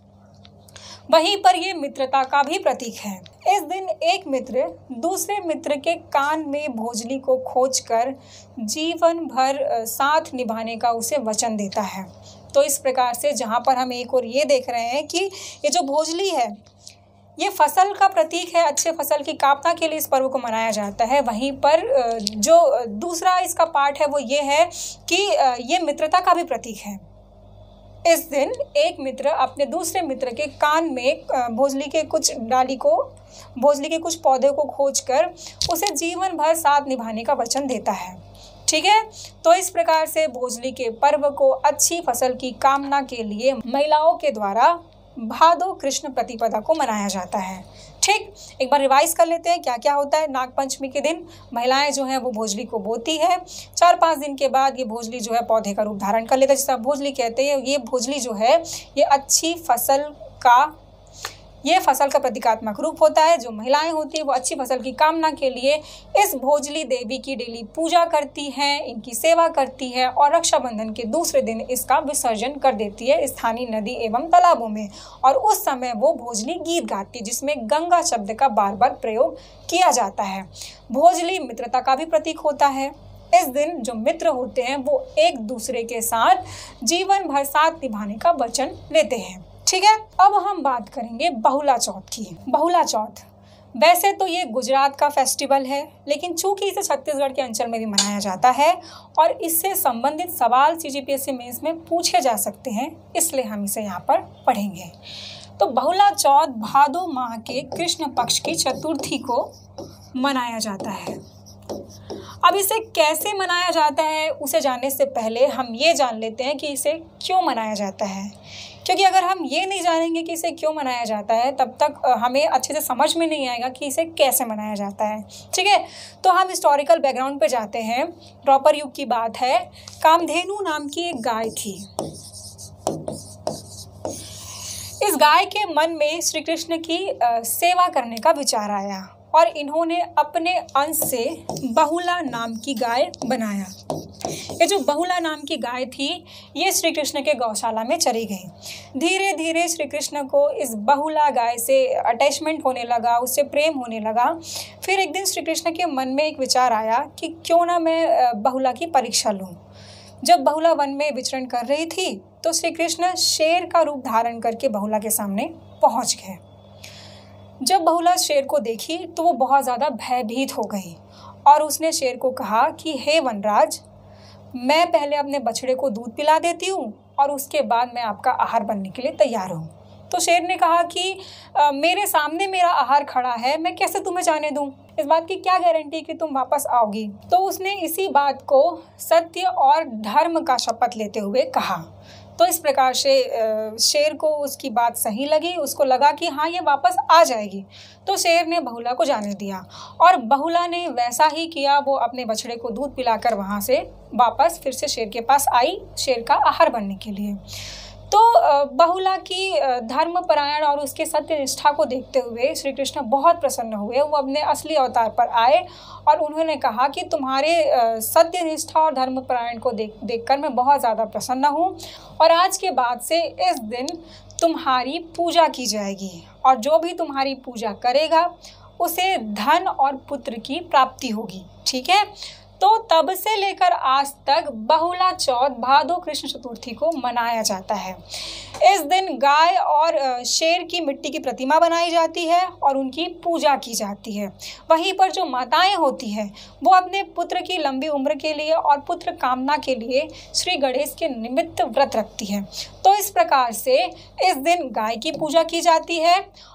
है। इस दिन एक मित्र दूसरे मित्र के कान में भोजली को खोजकर जीवन भर साथ निभाने का उसे वचन देता है। तो इस प्रकार से जहाँ पर हम एक और ये देख रहे हैं कि ये जो भोजली है ये फसल का प्रतीक है, अच्छे फसल की कामना के लिए इस पर्व को मनाया जाता है। वहीं पर जो दूसरा इसका पार्ट है वो ये है कि ये मित्रता का भी प्रतीक है। इस दिन एक मित्र अपने दूसरे मित्र के कान में भोजली के कुछ पौधे को खोजकर उसे जीवन भर साथ निभाने का वचन देता है। ठीक है, तो इस प्रकार से भोजली के पर्व को अच्छी फसल की कामना के लिए महिलाओं के द्वारा भादो कृष्ण प्रतिपदा को मनाया जाता है। ठीक, एक बार रिवाइज कर लेते हैं क्या क्या होता है। नाग पंचमी के दिन महिलाएं जो हैं वो भोजली को बोती है। 4-5 दिन के बाद ये भोजली जो है पौधे का रूप धारण कर लेता है, जिसे आप भोजली कहते हैं। ये भोजली जो है ये अच्छी फसल का प्रतीकात्मक रूप होता है। जो महिलाएं होती है वो अच्छी फसल की कामना के लिए इस भोजली देवी की डेली पूजा करती हैं, इनकी सेवा करती है और रक्षाबंधन के दूसरे दिन इसका विसर्जन कर देती है स्थानीय नदी एवं तालाबों में। और उस समय वो भोजली गीत गाती है जिसमें गंगा शब्द का बार बार प्रयोग किया जाता है। भोजली मित्रता का भी प्रतीक होता है। इस दिन जो मित्र होते हैं वो एक दूसरे के साथ जीवन भर साथ निभाने का वचन लेते हैं। ठीक है, अब हम बात करेंगे बहुला चौथ की। बहुला चौथ वैसे तो ये गुजरात का फेस्टिवल है, लेकिन चूंकि इसे छत्तीसगढ़ के अंचल में भी मनाया जाता है और इससे संबंधित सवाल CGPSC मेंस में पूछे जा सकते हैं, इसलिए हम इसे यहाँ पर पढ़ेंगे। तो बहुला चौथ भादो माह के कृष्ण पक्ष की चतुर्थी को मनाया जाता है। अब इसे कैसे मनाया जाता है उसे जानने से पहले हम ये जान लेते हैं कि इसे क्यों मनाया जाता है, क्योंकि अगर हम ये नहीं जानेंगे कि इसे क्यों मनाया जाता है तब तक हमें अच्छे से समझ में नहीं आएगा कि इसे कैसे मनाया जाता है। ठीक है, तो हम हिस्टोरिकल बैकग्राउंड पे जाते हैं। द्वापर युग की बात है। कामधेनु नाम की एक गाय थी। इस गाय के मन में श्री कृष्ण की सेवा करने का विचार आया और इन्होंने अपने अंश से बहुला नाम की गाय बनाया। ये जो बहुला नाम की गाय थी ये श्री कृष्ण के गौशाला में चरी गई। धीरे धीरे श्री कृष्ण को इस बहुला गाय से अटैचमेंट होने लगा, उससे प्रेम होने लगा। फिर एक दिन श्री कृष्ण के मन में एक विचार आया कि क्यों ना मैं बहुला की परीक्षा लूँ। जब बहुला वन में विचरण कर रही थी तो श्री कृष्ण शेर का रूप धारण करके बहुला के सामने पहुँच गए। जब बहुला शेर को देखी तो वो बहुत ज़्यादा भयभीत हो गई और उसने शेर को कहा कि हे वनराज, मैं पहले अपने बछड़े को दूध पिला देती हूँ और उसके बाद मैं आपका आहार बनने के लिए तैयार हूँ। तो शेर ने कहा कि मेरे सामने मेरा आहार खड़ा है, मैं कैसे तुम्हें जाने दूँ? इस बात की क्या गारंटी कि तुम वापस आओगी? तो उसने इसी बात को सत्य और धर्म का शपथ लेते हुए कहा। तो इस प्रकार से शेर को उसकी बात सही लगी, उसको लगा कि हाँ ये वापस आ जाएगी। तो शेर ने बहुला को जाने दिया और बहुला ने वैसा ही किया। वो अपने बछड़े को दूध पिलाकर वहाँ से वापस फिर से शेर के पास आई, शेर का आहार बनने के लिए। तो बहुला की धर्मपरायण और उसके सत्य निष्ठा को देखते हुए श्री कृष्ण बहुत प्रसन्न हुए। वो अपने असली अवतार पर आए और उन्होंने कहा कि तुम्हारे सत्य निष्ठा और धर्मपरायण को देखकर मैं बहुत ज़्यादा प्रसन्न हूँ, और आज के बाद से इस दिन तुम्हारी पूजा की जाएगी, और जो भी तुम्हारी पूजा करेगा उसे धन और पुत्र की प्राप्ति होगी। ठीक है, तो तब से लेकर आज तक बहुला चौथ भादो कृष्ण चतुर्थी को मनाया जाता है। इस दिन गाय और शेर की मिट्टी की प्रतिमा बनाई जाती है और उनकी पूजा की जाती है। वहीं पर जो माताएं होती हैं वो अपने पुत्र की लंबी उम्र के लिए और पुत्र कामना के लिए श्री गणेश के निमित्त व्रत रखती हैं। तो इस प्रकार से इस दिन गाय की पूजा की जाती है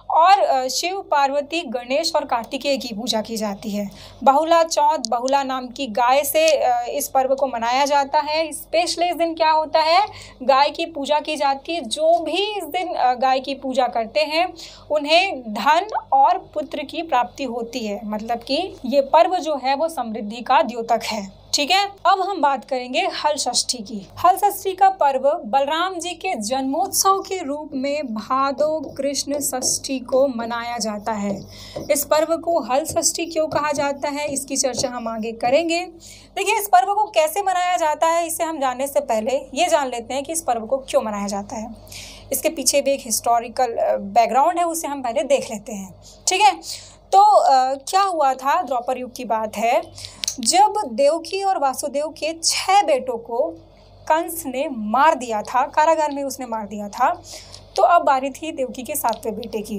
और शिव पार्वती गणेश और कार्तिकेय की पूजा की जाती है। बहुला चौथ बहुला नाम की गाय से इस पर्व को मनाया जाता है। स्पेशली इस दिन क्या होता है, गाय की पूजा की जाती है। जो भी इस दिन गाय की पूजा करते हैं उन्हें धन और पुत्र की प्राप्ति होती है, मतलब कि ये पर्व जो है वो समृद्धि का द्योतक है। ठीक है, अब हम बात करेंगे हल षष्ठी की। हल षष्ठी का पर्व बलराम जी के जन्मोत्सव के रूप में भादो कृष्ण षष्ठी को मनाया जाता है। इस पर्व को हल षष्ठी क्यों कहा जाता है, इसकी चर्चा हम आगे करेंगे। देखिए, इस पर्व को कैसे मनाया जाता है इसे हम जानने से पहले ये जान लेते हैं कि इस पर्व को क्यों मनाया जाता है। इसके पीछे भी एक हिस्टोरिकल बैकग्राउंड है, उसे हम पहले देख लेते हैं। ठीक है, तो क्या हुआ था, द्वापर युग की बात है, जब देवकी और वासुदेव के 6 बेटों को कंस ने मार दिया था, कारागार में उसने मार दिया था। तो अब बारी थी देवकी के 7वें बेटे की।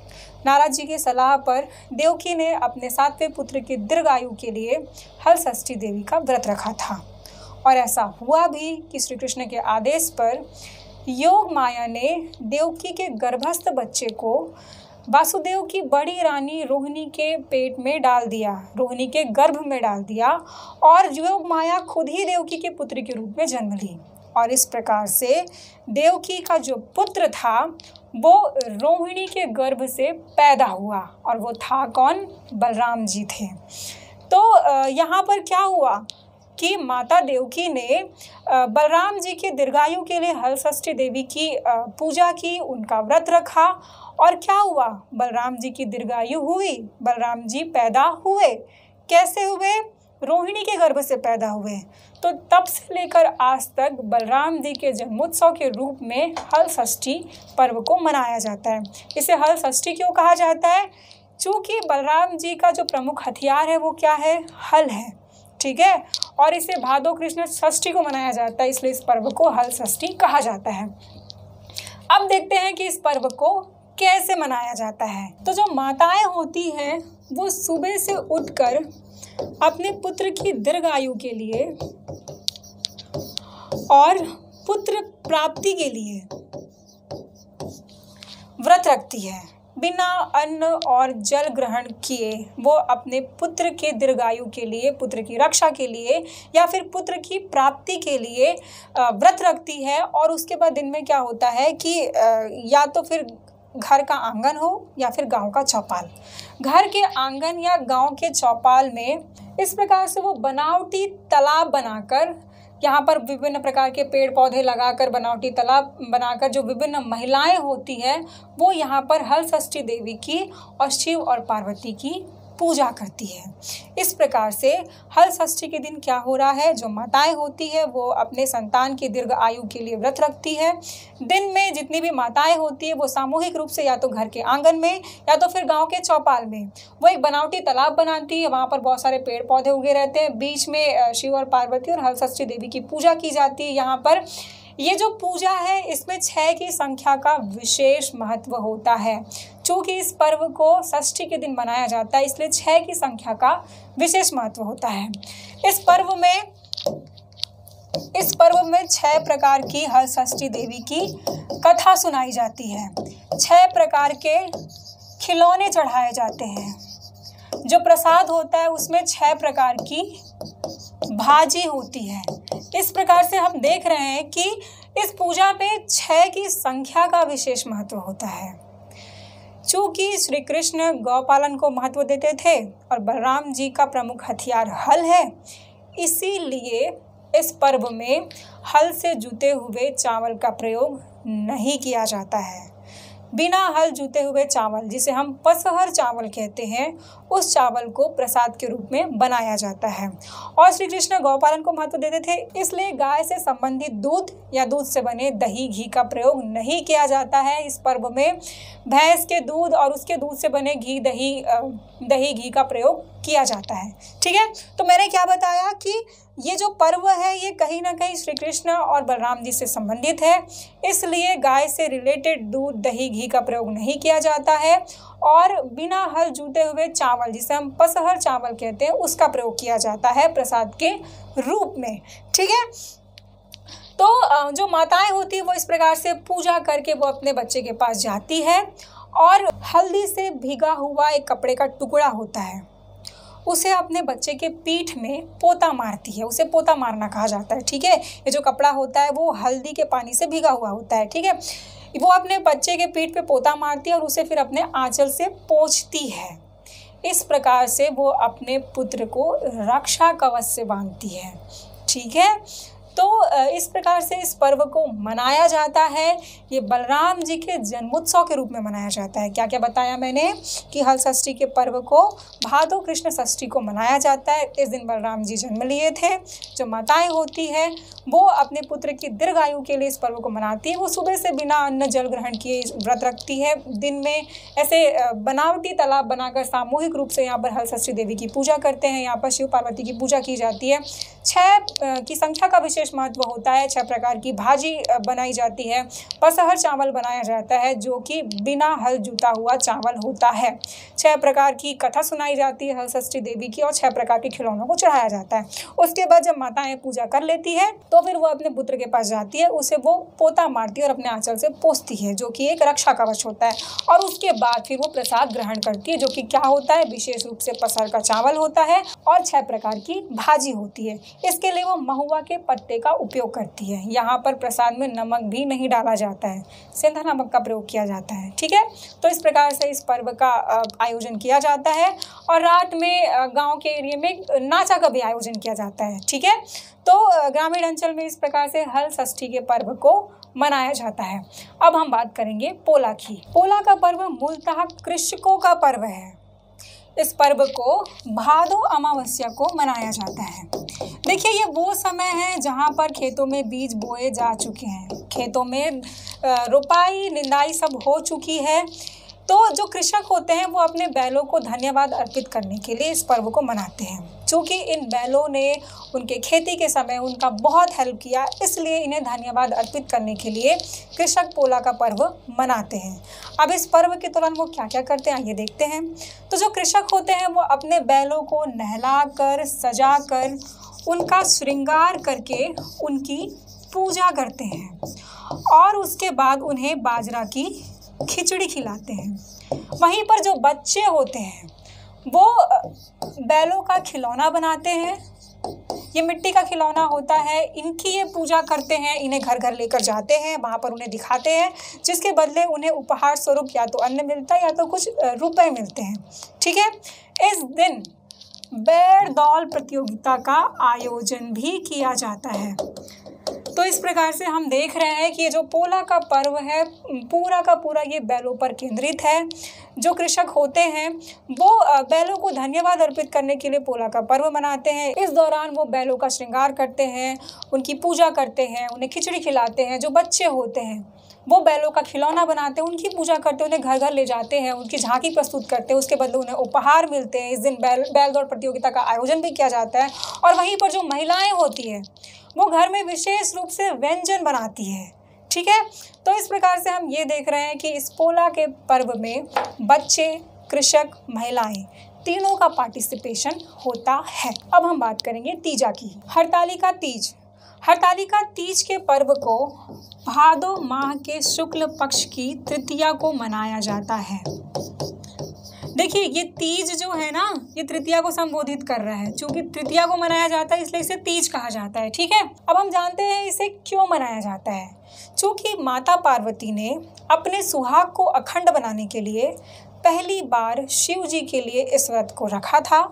नारद जी की सलाह पर देवकी ने अपने 7वें पुत्र की दीर्घायु के लिए हल षष्ठी देवी का व्रत रखा था, और ऐसा हुआ भी कि श्री कृष्ण के आदेश पर योग माया ने देवकी के गर्भस्थ बच्चे को वासुदेव की बड़ी रानी रोहिणी के पेट में डाल दिया, रोहिणी के गर्भ में डाल दिया, और योग माया खुद ही देवकी के पुत्र के रूप में जन्म ली। और इस प्रकार से देवकी का जो पुत्र था वो रोहिणी के गर्भ से पैदा हुआ, और वो था कौन, बलराम जी थे। तो यहाँ पर क्या हुआ कि माता देवकी ने बलराम जी के दीर्घायु के लिए हल षष्ठी देवी की पूजा की, उनका व्रत रखा, और क्या हुआ, बलराम जी की दीर्घायु हुई, बलराम जी पैदा हुए। कैसे हुए, रोहिणी के गर्भ से पैदा हुए। तो तब से लेकर आज तक बलराम जी के जन्मोत्सव के रूप में हल षष्ठी पर्व को मनाया जाता है। इसे हल षष्ठी क्यों कहा जाता है, चूँकि बलराम जी का जो प्रमुख हथियार है वो क्या है, हल है। ठीक है, और इसे भादो कृष्ण षष्ठी को मनाया जाता है, इसलिए इस पर्व को हल षष्ठी कहा जाता है। अब देखते हैं कि इस पर्व को कैसे मनाया जाता है। तो जो माताएं होती हैं वो सुबह से उठकर अपने पुत्र की दीर्घायु के लिए और पुत्र प्राप्ति के लिए व्रत रखती है। बिना अन्न और जल ग्रहण किए वो अपने पुत्र के दीर्घायु के लिए, पुत्र की रक्षा के लिए या फिर पुत्र की प्राप्ति के लिए व्रत रखती है। और उसके बाद दिन में क्या होता है कि या तो फिर घर का आंगन हो या फिर गांव का चौपाल, घर के आंगन या गांव के चौपाल में इस प्रकार से वो बनावटी तालाब बनाकर, यहाँ पर विभिन्न प्रकार के पेड़ पौधे लगाकर बनावटी तालाब बनाकर जो विभिन्न महिलाएं होती हैं वो यहाँ पर हल षष्ठी देवी की और शिव और पार्वती की पूजा करती है। इस प्रकार से हल षष्ठी के दिन क्या हो रहा है, जो माताएं होती है वो अपने संतान की दीर्घ आयु के लिए व्रत रखती है। दिन में जितनी भी माताएं होती है वो सामूहिक रूप से या तो घर के आंगन में या तो फिर गांव के चौपाल में वो एक बनावटी तालाब बनाती है। वहाँ पर बहुत सारे पेड़ पौधे उगे रहते हैं, बीच में शिव और पार्वती और हल षष्ठी देवी की पूजा की जाती है। यहाँ पर ये जो पूजा है इसमें 6 की संख्या का विशेष महत्व होता है। चूँकि इस पर्व को षष्ठी के दिन मनाया जाता है इसलिए 6 की संख्या का विशेष महत्व होता है। इस पर्व में 6 प्रकार की हल षष्ठी देवी की कथा सुनाई जाती है। 6 प्रकार के खिलौने चढ़ाए जाते हैं। जो प्रसाद होता है उसमें 6 प्रकार की भाजी होती है। इस प्रकार से हम देख रहे हैं कि इस पूजा पे 6 की संख्या का विशेष महत्व होता है। चूँकि श्री कृष्ण गौपालन को महत्व देते थे और बलराम जी का प्रमुख हथियार हल है, इसीलिए इस पर्व में हल से जुते हुए चावल का प्रयोग नहीं किया जाता है। बिना हल जोते हुए चावल, जिसे हम पसहर चावल कहते हैं, उस चावल को प्रसाद के रूप में बनाया जाता है। और श्री कृष्ण गौपालन को महत्व देते थे, इसलिए गाय से संबंधित दूध या दूध से बने दही घी का प्रयोग नहीं किया जाता है। इस पर्व में भैंस के दूध और उसके दूध से बने घी दही घी का प्रयोग किया जाता है। ठीक है, तो मैंने क्या बताया कि ये जो पर्व है ये कहीं ना कहीं श्री कृष्ण और बलराम जी से संबंधित है, इसलिए गाय से रिलेटेड दूध दही घी का प्रयोग नहीं किया जाता है। और बिना हल जोते हुए चावल, जिसे हम पसहर चावल कहते हैं, उसका प्रयोग किया जाता है प्रसाद के रूप में। ठीक है, तो जो माताएं होती है वो इस प्रकार से पूजा करके वो अपने बच्चे के पास जाती है और हल्दी से भीगा हुआ एक कपड़े का टुकड़ा होता है, उसे अपने बच्चे के पीठ में पोता मारती है। उसे पोता मारना कहा जाता है। ठीक है, ये जो कपड़ा होता है वो हल्दी के पानी से भीगा हुआ होता है। ठीक है, वो अपने बच्चे के पीठ पे पोता मारती है और उसे फिर अपने आंचल से पोंछती है। इस प्रकार से वो अपने पुत्र को रक्षा कवच से बांधती है। ठीक है, तो इस प्रकार से इस पर्व को मनाया जाता है। ये बलराम जी के जन्मोत्सव के रूप में मनाया जाता है। क्या क्या बताया मैंने कि हल षष्ठी के पर्व को भादो कृष्ण षष्ठी को मनाया जाता है। इस दिन बलराम जी जन्म लिए थे। जो माताएं होती है वो अपने पुत्र की दीर्घायु के लिए इस पर्व को मनाती है। वो सुबह से बिना अन्न जल ग्रहण किए व्रत रखती है। दिन में ऐसे बनावटी तालाब बनाकर सामूहिक रूप से यहाँ पर हल षष्ठी देवी की पूजा करते हैं। यहाँ पर शिव पार्वती की पूजा की जाती है। 6 की संख्या का विशेष महत्व होता है। 6 प्रकार की भाजी बनाई जाती है। पसहर चावल बनाया जाता है जो कि बिना हल जुता हुआ चावल होता है। 6 प्रकार की कथा सुनाई जाती है हल षष्ठी देवी की और 6 प्रकार के खिलौनों को चढ़ाया जाता है। उसके बाद जब माताएं पूजा कर लेती है तो फिर वो अपने पुत्र के पास जाती है, उसे वो पोता मारती है और अपने आंचल से पोंछती है, जो कि एक रक्षा कवच होता है। और उसके बाद फिर वो प्रसाद ग्रहण करती है, जो कि क्या होता है, विशेष रूप से पसहर का चावल होता है और 6 प्रकार की भाजी होती है। इसके लिए वो महुआ के पत्ते का उपयोग करती है। यहाँ पर प्रसाद में नमक भी नहीं डाला जाता है, सेंधा नमक का प्रयोग किया जाता है। ठीक है, तो इस प्रकार से इस पर्व का आयोजन किया जाता है और रात में गांव के एरिया में नाचा का भी आयोजन किया जाता है। ठीक है, तो ग्रामीण अंचल में इस प्रकार से हल षष्ठी के पर्व को मनाया जाता है। अब हम बात करेंगे पोला की। पोला का पर्व मूलतः कृषकों का पर्व है। इस पर्व को भादो अमावस्या को मनाया जाता है। देखिए, ये वो समय है जहाँ पर खेतों में बीज बोए जा चुके हैं, खेतों में रोपाई निंदाई सब हो चुकी है। तो जो कृषक होते हैं वो अपने बैलों को धन्यवाद अर्पित करने के लिए इस पर्व को मनाते हैं। चूँकि इन बैलों ने उनके खेती के समय उनका बहुत हेल्प किया, इसलिए इन्हें धन्यवाद अर्पित करने के लिए कृषक पोला का पर्व मनाते हैं। अब इस पर्व के दौरान वो क्या क्या करते हैं आइए देखते हैं। तो जो कृषक होते हैं वो अपने बैलों को नहलाकर सजाकर उनका श्रृंगार करके उनकी पूजा करते हैं और उसके बाद उन्हें बाजरा की खिचड़ी खिलाते हैं। वहीं पर जो बच्चे होते हैं वो बैलों का खिलौना बनाते हैं। ये मिट्टी का खिलौना होता है, इनकी ये पूजा करते हैं, इन्हें घर घर लेकर जाते हैं, वहाँ पर उन्हें दिखाते हैं, जिसके बदले उन्हें उपहार स्वरूप या तो अन्न मिलता है या तो कुछ रुपए मिलते हैं। ठीक है, इस दिन बैल दौड़ प्रतियोगिता का आयोजन भी किया जाता है। तो इस प्रकार से हम देख रहे हैं कि ये जो पोला का पर्व है पूरा का पूरा ये बैलों पर केंद्रित है। जो कृषक होते हैं वो बैलों को धन्यवाद अर्पित करने के लिए पोला का पर्व मनाते हैं। इस दौरान वो बैलों का श्रृंगार करते हैं, उनकी पूजा करते हैं, उन्हें खिचड़ी खिलाते हैं। जो बच्चे होते हैं वो बैलों का खिलौना बनाते हैं, उनकी पूजा करते हैं, उन्हें घर घर ले जाते हैं, उनकी झांकी प्रस्तुत करते हैं, उसके बदले उन्हें उपहार मिलते हैं। इस दिन बैल दौड़ प्रतियोगिता का आयोजन भी किया जाता है। और वहीं पर जो महिलाएं होती हैं वो घर में विशेष रूप से व्यंजन बनाती है। ठीक है, तो इस प्रकार से हम ये देख रहे हैं कि इस पोला के पर्व में बच्चे, कृषक, महिलाएं तीनों का पार्टिसिपेशन होता है। अब हम बात करेंगे तीजा की। हरतालिका तीज। हरतालिका तीज के पर्व को भादो माह के शुक्ल पक्ष की तृतीया को मनाया जाता है। देखिए, ये तीज जो है ना, ये तृतीया को संबोधित कर रहा है। चूंकि तृतीया को मनाया जाता है इसलिए इसे तीज कहा जाता है। ठीक है, अब हम जानते हैं इसे क्यों मनाया जाता है। चूंकि माता पार्वती ने अपने सुहाग को अखंड बनाने के लिए पहली बार शिव जी के लिए इस व्रत को रखा था।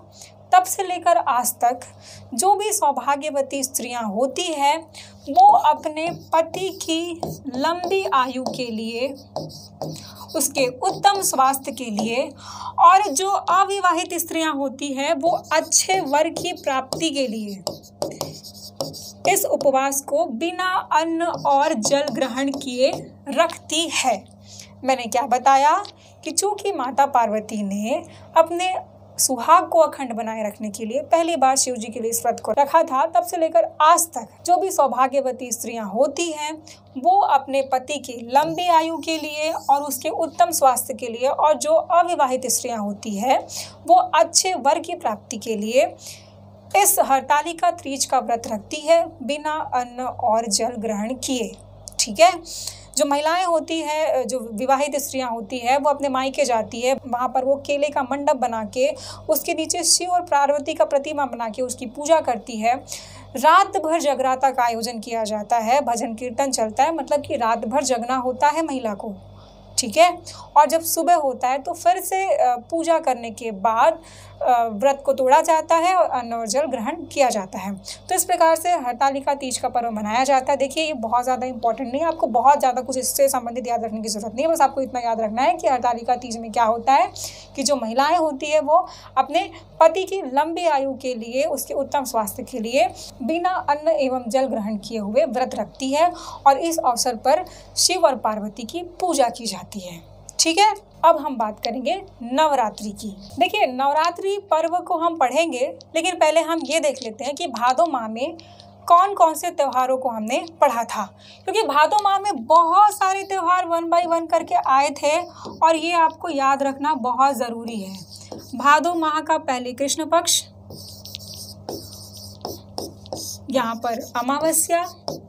तब से लेकर आज तक जो भी सौभाग्यवती स्त्रियां होती हैं वो अपने पति की लंबी आयु के लिए, उसके उत्तम स्वास्थ्य के लिए, और जो अविवाहित स्त्रियां होती हैं वो अच्छे वर की प्राप्ति के लिए इस उपवास को बिना अन्न और जल ग्रहण किए रखती है। मैंने क्या बताया कि चूंकि माता पार्वती ने अपने सुहाग को अखंड बनाए रखने के लिए पहली बार शिव जी के लिए इस व्रत को रखा था, तब से लेकर आज तक जो भी सौभाग्यवती स्त्रियां होती हैं वो अपने पति की लंबी आयु के लिए और उसके उत्तम स्वास्थ्य के लिए, और जो अविवाहित स्त्रियां होती है वो अच्छे वर की प्राप्ति के लिए इस हरतालिका तीज का व्रत रखती है बिना अन्न और जल ग्रहण किए। ठीक है। जो महिलाएं होती है, जो विवाहित स्त्रियां होती है, वो अपने मायके जाती है, वहाँ पर वो केले का मंडप बना के उसके नीचे शिव और पार्वती का प्रतिमा बना के उसकी पूजा करती है। रात भर जगराता का आयोजन किया जाता है, भजन कीर्तन चलता है, मतलब कि रात भर जगना होता है महिला को। ठीक है। और जब सुबह होता है तो फिर से पूजा करने के बाद व्रत को तोड़ा जाता है और अन्न और जल ग्रहण किया जाता है। तो इस प्रकार से हरतालिका तीज का पर्व मनाया जाता है। देखिए ये बहुत ज़्यादा इंपॉर्टेंट नहीं है, आपको बहुत ज़्यादा कुछ इससे संबंधित याद रखने की ज़रूरत नहीं है, बस आपको इतना याद रखना है कि हरतालिका तीज में क्या होता है कि जो महिलाएं होती है वो अपने पति की लंबी आयु के लिए, उसके उत्तम स्वास्थ्य के लिए बिना अन्न एवं जल ग्रहण किए हुए व्रत रखती है, और इस अवसर पर शिव और पार्वती की पूजा की जाती है। ठीक है। अब हम बात करेंगे नवरात्रि की। देखिए नवरात्रि पर्व को हम पढ़ेंगे, लेकिन पहले हम ये देख लेते हैं कि भादो माह में कौन कौन से त्योहारों को हमने पढ़ा था, क्योंकि भादो माह में बहुत सारे त्योहार 1 बाय 1 करके आए थे और ये आपको याद रखना बहुत ज़रूरी है। भादो माह का पहले कृष्ण पक्ष, यहाँ पर अमावस्या,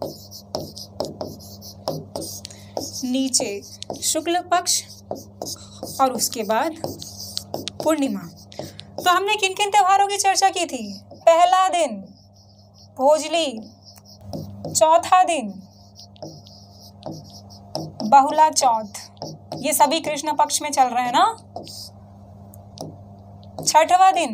नीचे शुक्ल पक्ष और उसके बाद पूर्णिमा। तो हमने किन किन त्योहारों की चर्चा की थी? पहला दिन भोजली, चौथा दिन बहुला चौथ, ये सभी कृष्ण पक्ष में चल रहे हैं ना। छठवां दिन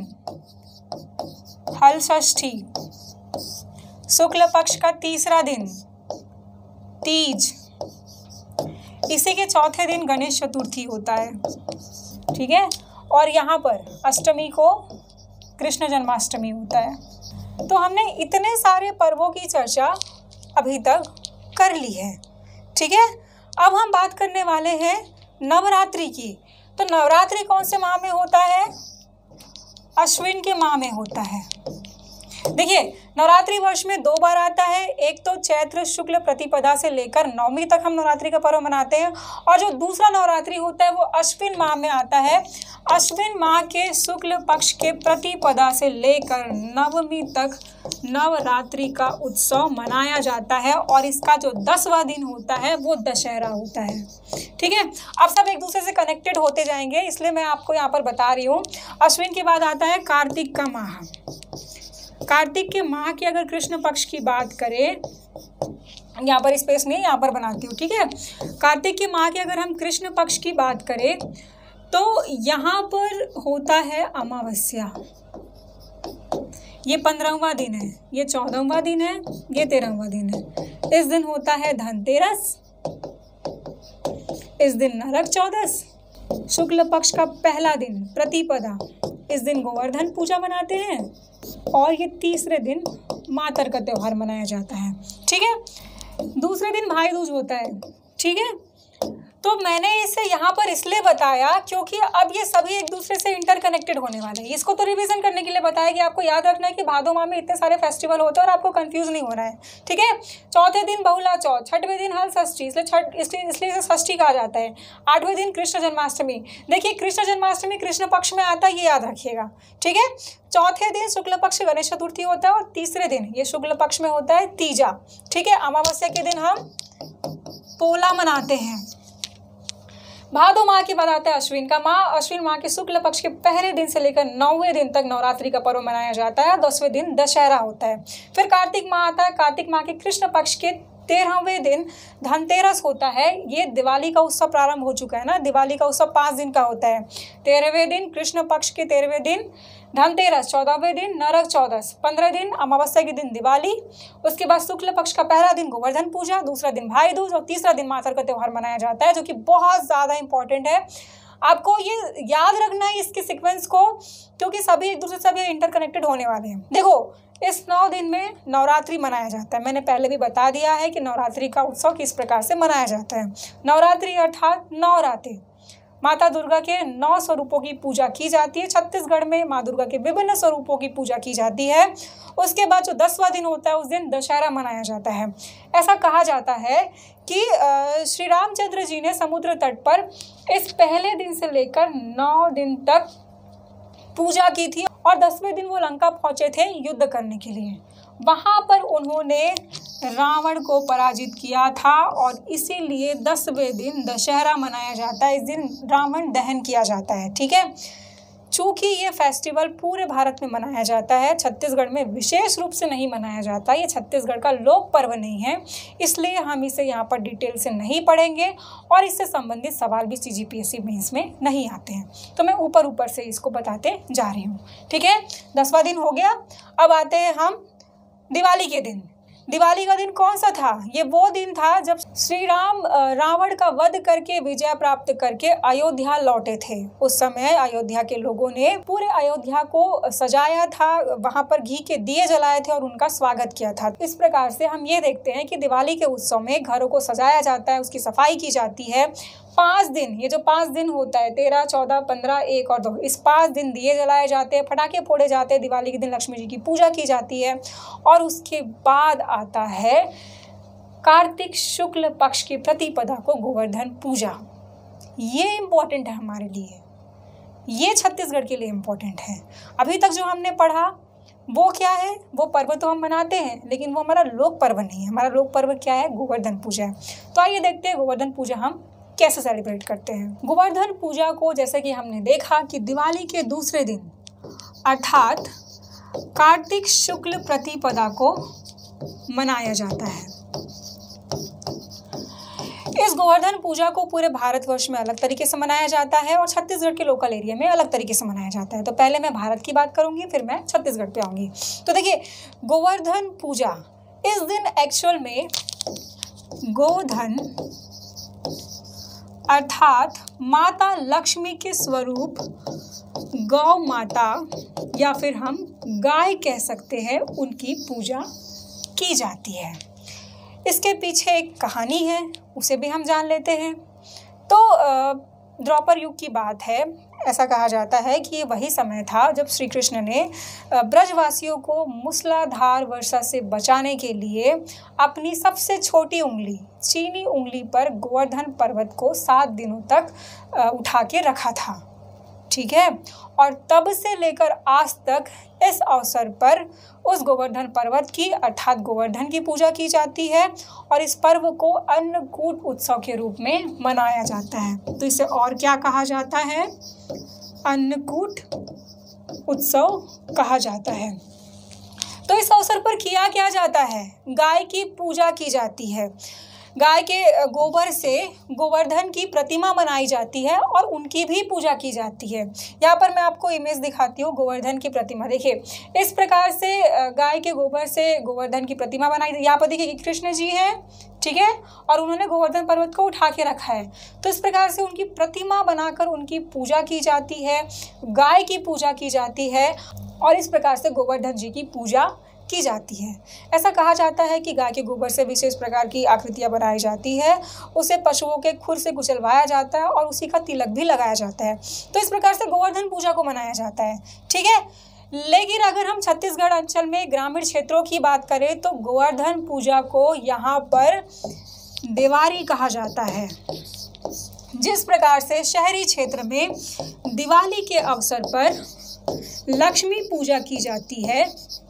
हल षष्ठी, शुक्ल पक्ष का तीसरा दिन तीज, इसी के चौथे दिन गणेश चतुर्थी होता है। ठीक है। और यहाँ पर अष्टमी को कृष्ण जन्माष्टमी होता है। तो हमने इतने सारे पर्वों की चर्चा अभी तक कर ली है। ठीक है। अब हम बात करने वाले हैं नवरात्रि की। तो नवरात्रि कौन से माह में होता है? अश्विन के माह में होता है। देखिए नवरात्रि वर्ष में 2 बार आता है, एक तो चैत्र शुक्ल प्रतिपदा से लेकर नवमी तक हम नवरात्रि का पर्व मनाते हैं, और जो दूसरा नवरात्रि होता है वो अश्विन माह में आता है। अश्विन माह के शुक्ल पक्ष के प्रतिपदा से लेकर नवमी तक नवरात्रि का उत्सव मनाया जाता है, और इसका जो 10वां दिन होता है वो दशहरा होता है। ठीक है। अब सब एक दूसरे से कनेक्टेड होते जाएंगे, इसलिए मैं आपको यहाँ पर बता रही हूँ। अश्विन के बाद आता है कार्तिक का माह। कार्तिक के माह की अगर कृष्ण पक्ष की बात करें, यहाँ पर स्पेस नहीं है, यहाँ पर बनाती हूँ। ठीक है। कार्तिक के माह की अगर हम कृष्ण पक्ष की बात करें तो यहाँ पर होता है अमावस्या, ये 15वां दिन है, ये 14वां दिन है, ये 13वां दिन है। इस दिन होता है धनतेरस, इस दिन नरक चौदस, शुक्ल पक्ष का पहला दिन प्रतिपदा, इस दिन गोवर्धन पूजा मनाते हैं, और ये तीसरे दिन मातर का त्यौहार मनाया जाता है। ठीक है। दूसरे दिन भाई दूज होता है। ठीक है। तो मैंने इसे यहाँ पर इसलिए बताया क्योंकि अब ये सभी एक दूसरे से इंटरकनेक्टेड होने वाले हैं। इसको तो रिवीजन करने के लिए बताया कि आपको याद रखना है कि भादो माह में इतने सारे फेस्टिवल होते हैं और आपको कंफ्यूज नहीं होना है। ठीक है। चौथे दिन बहुला चौथ, छठवें दिन हल षष्ठी, इसलिए षष्ठी कहा जाता है। 8वें दिन कृष्ण जन्माष्टमी। देखिए कृष्ण जन्माष्टमी कृष्ण पक्ष में आता है, ये याद रखिएगा। ठीक है। चौथे दिन शुक्ल पक्ष गणेश चतुर्थी होता है, और तीसरे दिन ये शुक्ल पक्ष में होता है तीजा। ठीक है। अमावस्या के दिन हम पोला मनाते हैं। भादो माह के बाद आता है अश्विन का माह। अश्विन माह के शुक्ल पक्ष के पहले दिन से लेकर 9वें दिन तक नवरात्रि का पर्व मनाया जाता है। 10वें दिन दशहरा होता है। फिर कार्तिक माह आता है। कार्तिक माह के कृष्ण पक्ष के 13वें दिन धनतेरस होता है। ये दिवाली का उत्सव प्रारंभ हो चुका है ना, दिवाली का उत्सव 5 दिन का होता है। 13वें दिन कृष्ण पक्ष के 13वें दिन धनतेरस, 14वें दिन नरक चौदस, 15 दिन अमावस्या के दिन दिवाली, उसके बाद शुक्ल पक्ष का पहला दिन गोवर्धन पूजा, दूसरा दिन भाई दूज और तीसरा दिन मातर का त्यौहार मनाया जाता है, जो कि बहुत ज़्यादा इंपॉर्टेंट है। आपको ये याद रखना है इसके सीक्वेंस को, क्योंकि सभी एक दूसरे से अभी इंटरकनेक्टेड होने वाले हैं। देखो, इस 9 दिन में नवरात्रि मनाया जाता है। मैंने पहले भी बता दिया है कि नवरात्रि का उत्सव किस प्रकार से मनाया जाता है। नवरात्रि अर्थात 9 रातें माता दुर्गा के 9 स्वरूपों की पूजा की जाती है। छत्तीसगढ़ में माँ दुर्गा के विभिन्न स्वरूपों की पूजा की जाती है। उसके बाद जो 10वां दिन होता है उस दिन दशहरा मनाया जाता है। ऐसा कहा जाता है कि श्री रामचंद्र जी ने समुद्र तट पर इस पहले दिन से लेकर 9 दिन तक पूजा की थी और 10वें दिन वो लंका पहुंचे थे युद्ध करने के लिए। वहां पर उन्होंने रावण को पराजित किया था और इसीलिए 10वें दिन दशहरा मनाया जाता है। इस दिन रावण दहन किया जाता है। ठीक है, चूँकि ये फेस्टिवल पूरे भारत में मनाया जाता है, छत्तीसगढ़ में विशेष रूप से नहीं मनाया जाता, ये छत्तीसगढ़ का लोक पर्व नहीं है, इसलिए हम इसे यहाँ पर डिटेल से नहीं पढ़ेंगे और इससे संबंधित सवाल भी CGPSC मेंस में नहीं आते हैं, तो मैं ऊपर ऊपर से इसको बताते जा रही हूँ। ठीक है, 10वां दिन हो गया। अब आते हैं हम दिवाली के दिन। दिवाली का दिन कौन सा था? ये वो दिन था जब श्री राम रावण का वध करके विजय प्राप्त करके अयोध्या लौटे थे। उस समय अयोध्या के लोगों ने पूरे अयोध्या को सजाया था, वहां पर घी के दिए जलाए थे और उनका स्वागत किया था। इस प्रकार से हम ये देखते हैं कि दिवाली के उत्सव में घरों को सजाया जाता है, उसकी सफाई की जाती है। 5 दिन, ये जो 5 दिन होता है 13, 14, 15, 1 और 2, इस 5 दिन दिए जलाए जाते हैं, पटाखे फोड़े जाते हैं। दिवाली के दिन लक्ष्मी जी की पूजा की जाती है और उसके बाद आता है कार्तिक शुक्ल पक्ष की प्रतिपदा को गोवर्धन पूजा। ये इम्पोर्टेंट है हमारे लिए, ये छत्तीसगढ़ के लिए इम्पोर्टेंट है। अभी तक जो हमने पढ़ा वो क्या है? वो पर्व तो हम मनाते हैं, लेकिन वो हमारा लोक पर्व नहीं है। हमारा लोक पर्व क्या है? गोवर्धन पूजा है। तो आइए देखते हैं गोवर्धन पूजा हम कैसे सेलिब्रेट करते हैं। गोवर्धन पूजा को जैसे कि हमने देखा कि दिवाली के दूसरे दिन अर्थात कार्तिक शुक्ल प्रतिपदा को मनाया जाता है। इस गोवर्धन पूजा को पूरे भारतवर्ष में अलग तरीके से मनाया जाता है और छत्तीसगढ़ के लोकल एरिया में अलग तरीके से मनाया जाता है। तो पहले मैं भारत की बात करूंगी, फिर मैं छत्तीसगढ़ पे आऊंगी। तो देखिए, गोवर्धन पूजा इस दिन एक्चुअल में गोधन अर्थात माता लक्ष्मी के स्वरूप गौ माता या फिर हम गाय कह सकते हैं, उनकी पूजा की जाती है। इसके पीछे एक कहानी है, उसे भी हम जान लेते हैं। तो द्वापर युग की बात है। ऐसा कहा जाता है कि ये वही समय था जब श्री कृष्ण ने ब्रजवासियों को मूसलाधार वर्षा से बचाने के लिए अपनी सबसे छोटी उंगली, चीनी उंगली पर गोवर्धन पर्वत को 7 दिनों तक उठा के रखा था। ठीक है, और तब से लेकर आज तक इस अवसर पर उस गोवर्धन पर्वत की अर्थात गोवर्धन की पूजा की जाती है और इस पर्व को अन्नकूट उत्सव के रूप में मनाया जाता है। तो इसे और क्या कहा जाता है? अन्नकूट उत्सव कहा जाता है। तो इस अवसर पर किया क्या जाता है? गाय की पूजा की जाती है। गाय के गोबर से गोवर्धन की प्रतिमा बनाई जाती है और उनकी भी पूजा की जाती है। यहाँ पर मैं आपको इमेज दिखाती हूँ गोवर्धन की प्रतिमा। देखिए, इस प्रकार से गाय के गोबर से गोवर्धन की प्रतिमा बनाई। यहाँ पर देखिए कृष्ण जी हैं, ठीक है, और उन्होंने गोवर्धन पर्वत को उठा के रखा है। तो इस प्रकार से उनकी प्रतिमा बनाकर उनकी पूजा की जाती है, गाय की पूजा की जाती है और इस प्रकार से गोवर्धन जी की पूजा की जाती है। ऐसा कहा जाता है कि गाय के गोबर से विशेष प्रकार की आकृतियां बनाई जाती है, उसे पशुओं के खुर से कुचलवाया जाता है और उसी का तिलक भी लगाया जाता है। तो इस प्रकार से गोवर्धन पूजा को मनाया जाता है। ठीक है, लेकिन अगर हम छत्तीसगढ़ अंचल में ग्रामीण क्षेत्रों की बात करें तो गोवर्धन पूजा को यहाँ पर देवारी कहा जाता है। जिस प्रकार से शहरी क्षेत्र में दिवाली के अवसर पर लक्ष्मी पूजा की जाती है,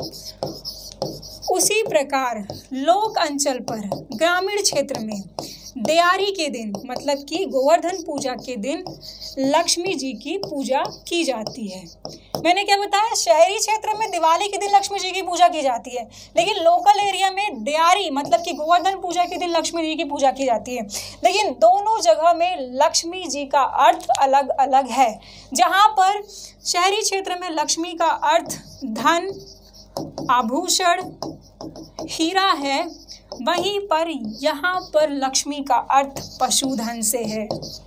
उसी प्रकार लोक अंचल पर ग्रामीण क्षेत्र में दिवाली के दिन मतलब कि गोवर्धन पूजा के दिन लक्ष्मी जी की पूजा की जाती है। मैंने क्या बताया, शहरी क्षेत्र में दिवाली के दिन लक्ष्मी जी की पूजा की जाती है, लेकिन लोकल एरिया में दिवाली मतलब कि गोवर्धन पूजा के दिन लक्ष्मी जी की पूजा की जाती है। लेकिन दोनों जगह में लक्ष्मी जी का अर्थ अलग अलग है। जहाँ पर शहरी क्षेत्र में लक्ष्मी का अर्थ धन, आभूषण, हीरा है, वहीं पर यहाँ पर लक्ष्मी का अर्थ पशुधन से है।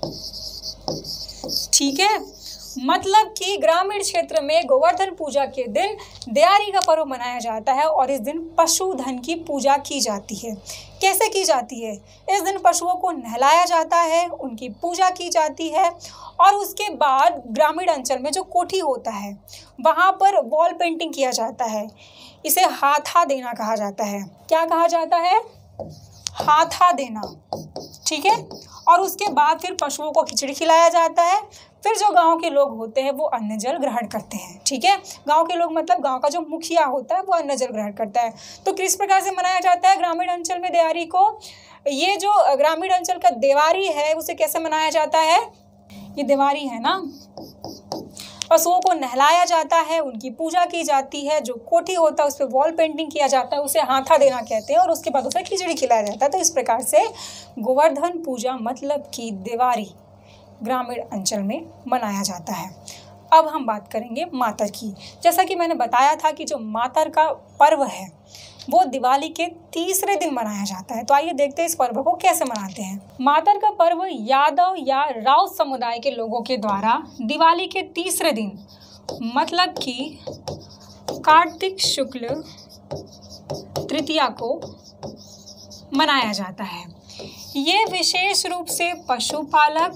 ठीक है, मतलब कि ग्रामीण क्षेत्र में गोवर्धन पूजा के दिन दिवाली का पर्व मनाया जाता है और इस दिन पशुधन की पूजा की जाती है। कैसे की जाती है? इस दिन पशुओं को नहलाया जाता है, उनकी पूजा की जाती है और उसके बाद ग्रामीण अंचल में जो कोठी होता है वहाँ पर वॉल पेंटिंग किया जाता है। इसे हाथा देना कहा जाता है। क्या कहा जाता है? हाथा देना। ठीक है, और उसके बाद फिर पशुओं को खिचड़ी खिलाया जाता है। फिर जो गांव के लोग होते हैं वो अन्न जल ग्रहण करते हैं। ठीक है, गांव के लोग मतलब गांव का जो मुखिया होता है वो अन्न जल ग्रहण करता है। तो किस प्रकार से मनाया जाता है ग्रामीण अंचल में दिवाली को? ये जो ग्रामीण अंचल का दिवाली है उसे कैसे मनाया जाता है? ये दिवाली है ना, पशुओं को नहलाया जाता है, उनकी पूजा की जाती है, जो कोठी होता है उस पर वॉल पेंटिंग किया जाता है, उसे हाथा देना कहते हैं और उसके बाद उसे खिचड़ी खिलाया जाता है। तो इस प्रकार से गोवर्धन पूजा मतलब कि दिवाली ग्रामीण अंचल में मनाया जाता है। अब हम बात करेंगे मातर की। जैसा कि मैंने बताया था कि जो मातर का पर्व है वो दिवाली के तीसरे दिन मनाया जाता है। तो आइए देखते हैं इस पर्व को कैसे मनाते हैं। मातर का पर्व यादव या राउत समुदाय के लोगों के द्वारा दिवाली के तीसरे दिन मतलब कि कार्तिक शुक्ल तृतीया को मनाया जाता है। ये विशेष रूप से पशुपालक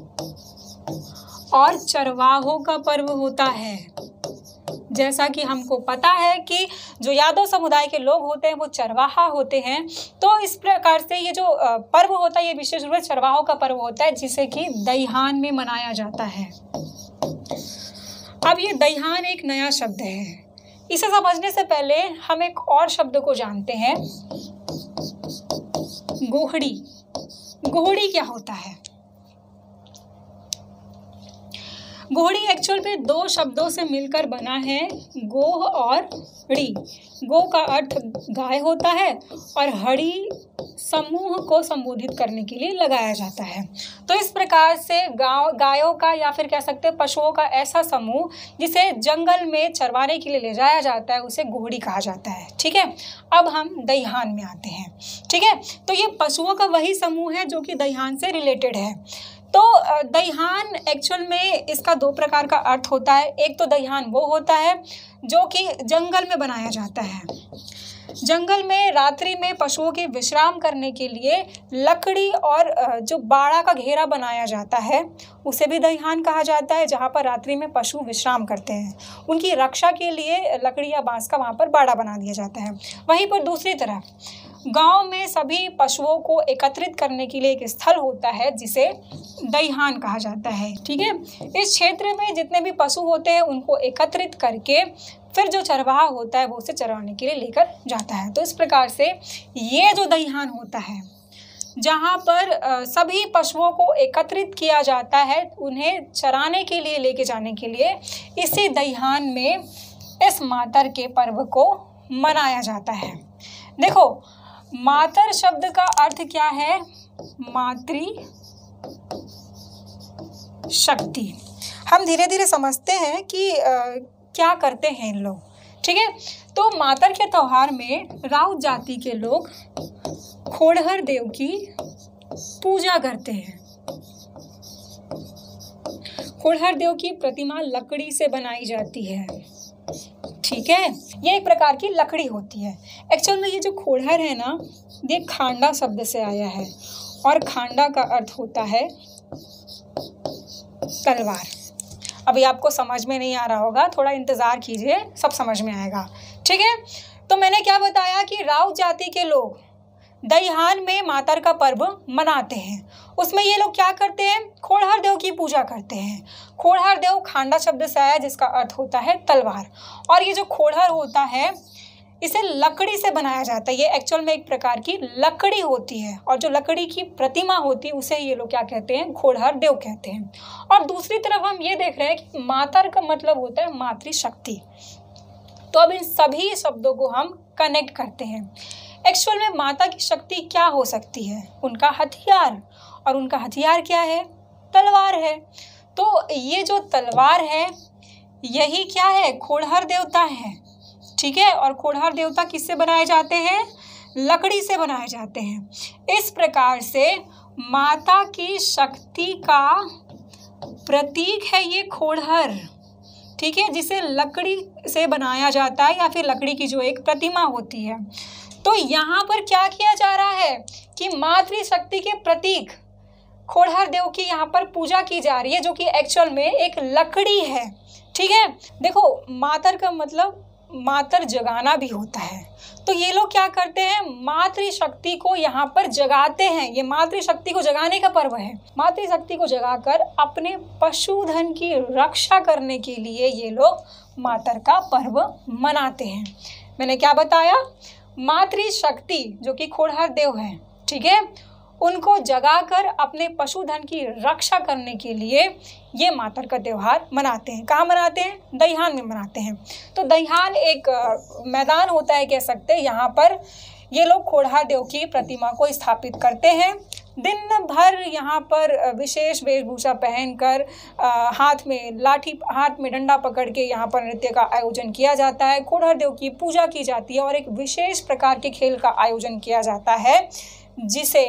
और चरवाहों का पर्व होता है। जैसा कि हमको पता है कि जो यादव समुदाय के लोग होते हैं वो चरवाहा होते हैं, तो इस प्रकार से ये जो पर्व होता है ये विशेष रूप से चरवाहों का पर्व होता है, जिसे कि दहिहान में मनाया जाता है। अब ये दहिहान एक नया शब्द है। इसे समझने से पहले हम एक और शब्द को जानते हैं, गोहड़ी। गोहड़ी क्या होता है? गोहड़ी एक्चुअल में दो शब्दों से मिलकर बना है, गोह और ड़ी। गो का अर्थ गाय होता है और हड़ी समूह को संबोधित करने के लिए लगाया जाता है। तो इस प्रकार से गायों का या फिर कह सकते हैं पशुओं का ऐसा समूह जिसे जंगल में चरवाने के लिए ले जाया जाता है उसे गोहड़ी कहा जाता है। ठीक है, अब हम दहिहान में आते हैं। ठीक है, तो ये पशुओं का वही समूह है जो कि दहिहान से रिलेटेड है। तो दहिहान एक्चुअल में इसका दो प्रकार का अर्थ होता है। एक तो दहिहान वो होता है जो कि जंगल में बनाया जाता है। जंगल में रात्रि में पशुओं के विश्राम करने के लिए लकड़ी और जो बाड़ा का घेरा बनाया जाता है उसे भी दहिहान कहा जाता है, जहाँ पर रात्रि में पशु विश्राम करते हैं। उनकी रक्षा के लिए लकड़ी या बांस का वहाँ पर बाड़ा बना दिया जाता है। वहीं पर दूसरी तरफ गांव में सभी पशुओं को एकत्रित करने के लिए एक स्थल होता है जिसे दहिहान कहा जाता है। ठीक है, इस क्षेत्र में जितने भी पशु होते हैं उनको एकत्रित करके फिर जो चरवाहा होता है वो उसे चराने के लिए लेकर जाता है। तो इस प्रकार से ये जो दहिहान होता है जहाँ पर सभी पशुओं को एकत्रित किया जाता है उन्हें चराने के लिए लेके जाने के लिए, इसी दहिहान में इस मातर के पर्व को मनाया जाता है। देखो, मातर शब्द का अर्थ क्या है? मातृ शक्ति। हम धीरे धीरे समझते हैं कि क्या करते हैं इन लोग। ठीक है, तो मातर के त्योहार में राउत जाति के लोग खोड़हर देव की पूजा करते हैं। खोड़हर देव की प्रतिमा लकड़ी से बनाई जाती है। ठीक है, ये एक प्रकार की लकड़ी होती है। एक्चुअल में ये जो खोड़हर है ना, ये खांडा शब्द से आया है और खांडा का अर्थ होता है तलवार। अभी आपको समझ में नहीं आ रहा होगा, थोड़ा इंतज़ार कीजिए, सब समझ में आएगा। ठीक है, तो मैंने क्या बताया कि राउत जाति के लोग दहिहान में मातर का पर्व मनाते हैं। उसमें ये लोग क्या करते हैं? खोड़हर देव की पूजा करते हैं। खोड़हर देव खांडा शब्द से आया जिसका अर्थ होता है तलवार। और ये जो खोड़हर होता है इसे लकड़ी से बनाया जाता है। ये एक्चुअल में एक प्रकार की लकड़ी होती है और जो लकड़ी की प्रतिमा होती है उसे ये लोग क्या कहते हैं, खोड़हर देव कहते हैं। और दूसरी तरफ हम ये देख रहे हैं कि मातर का मतलब होता है मातृशक्ति। तो अब इन सभी शब्दों को हम कनेक्ट करते हैं। एक्चुअल में माता की शक्ति क्या हो सकती है, उनका हथियार, और उनका हथियार क्या है, तलवार है। तो ये जो तलवार है यही क्या है, खोड़हर देवता है, ठीक है। और खोड़हर देवता किससे बनाए जाते हैं, लकड़ी से बनाए जाते हैं। इस प्रकार से माता की शक्ति का प्रतीक है ये खोड़हर, ठीक है, जिसे लकड़ी से बनाया जाता है या फिर लकड़ी की जो एक प्रतिमा होती है। तो यहाँ पर क्या किया जा रहा है कि मातृशक्ति के प्रतीक खोड़हर देव की यहाँ पर पूजा की जा रही है, जो कि एक्चुअल में एक लकड़ी है, ठीक है। देखो, मातर का मतलब मातर जगाना भी होता है। तो ये लोग क्या करते हैं, मातृशक्ति को यहाँ पर जगाते हैं। ये मातृशक्ति को जगाने का पर्व है। मातृशक्ति को जगाकर अपने पशुधन की रक्षा करने के लिए ये लोग मातर का पर्व मनाते हैं। मैंने क्या बताया, मातृशक्ति जो कि खोड़हर देव है, ठीक है, उनको जगाकर अपने पशुधन की रक्षा करने के लिए ये मातर का त्यौहार मनाते हैं। कहाँ मनाते हैं, दहिहान में मनाते हैं। तो दहिहान एक मैदान होता है कह सकते हैं। यहाँ पर ये लोग खोड़हर देव की प्रतिमा को स्थापित करते हैं। दिन भर यहाँ पर विशेष वेशभूषा पहनकर हाथ में लाठी, हाथ में डंडा पकड़ के यहाँ पर नृत्य का आयोजन किया जाता है। खोड़हर देव की पूजा की जाती है और एक विशेष प्रकार के खेल का आयोजन किया जाता है जिसे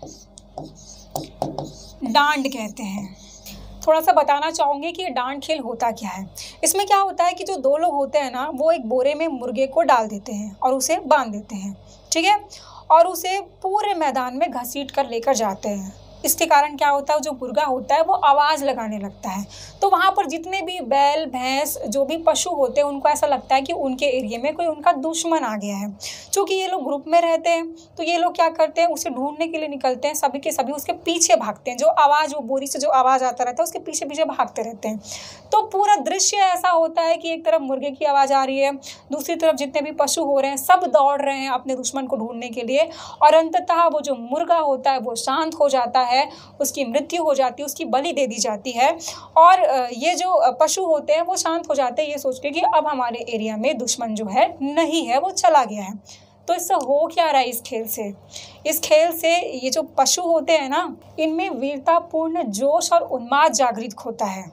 डांड कहते हैं। थोड़ा सा बताना चाहूँगी कि डांड खेल होता क्या है। इसमें क्या होता है कि जो दो लोग होते हैं ना, वो एक बोरे में मुर्गे को डाल देते हैं और उसे बांध देते हैं, ठीक है, और उसे पूरे मैदान में घसीट कर लेकर जाते हैं। इसके कारण क्या होता है, जो मुर्गा होता है वो आवाज़ लगाने लगता है। तो वहाँ पर जितने भी बैल भैंस जो भी पशु होते हैं उनको ऐसा लगता है कि उनके एरिया में कोई उनका दुश्मन आ गया है। चूँकि ये लोग ग्रुप में रहते हैं तो ये लोग क्या करते हैं, उसे ढूंढने के लिए निकलते हैं। सभी के सभी उसके पीछे भागते हैं। जो आवाज़, वो बोरी से जो आवाज़ आता रहता है उसके पीछे पीछे भागते रहते हैं। तो पूरा दृश्य ऐसा होता है कि एक तरफ मुर्गे की आवाज़ आ रही है, दूसरी तरफ जितने भी पशु हो रहे हैं सब दौड़ रहे हैं अपने दुश्मन को ढूंढने के लिए। और अंततः वो जो मुर्गा होता है वो शांत हो जाता है, उसकी मृत्यु हो जाती है, उसकी बलि दे दी जाती है। और ये जो पशु होते हैं वो शांत हो जाते हैं ये सोच के कि अब हमारे एरिया में दुश्मन जो है नहीं है, वो चला गया है। तो इससे हो क्या रहा है इस खेल से, इस खेल से ये जो पशु होते हैं ना, इनमें वीरतापूर्ण जोश और उन्माद जागृत होता है।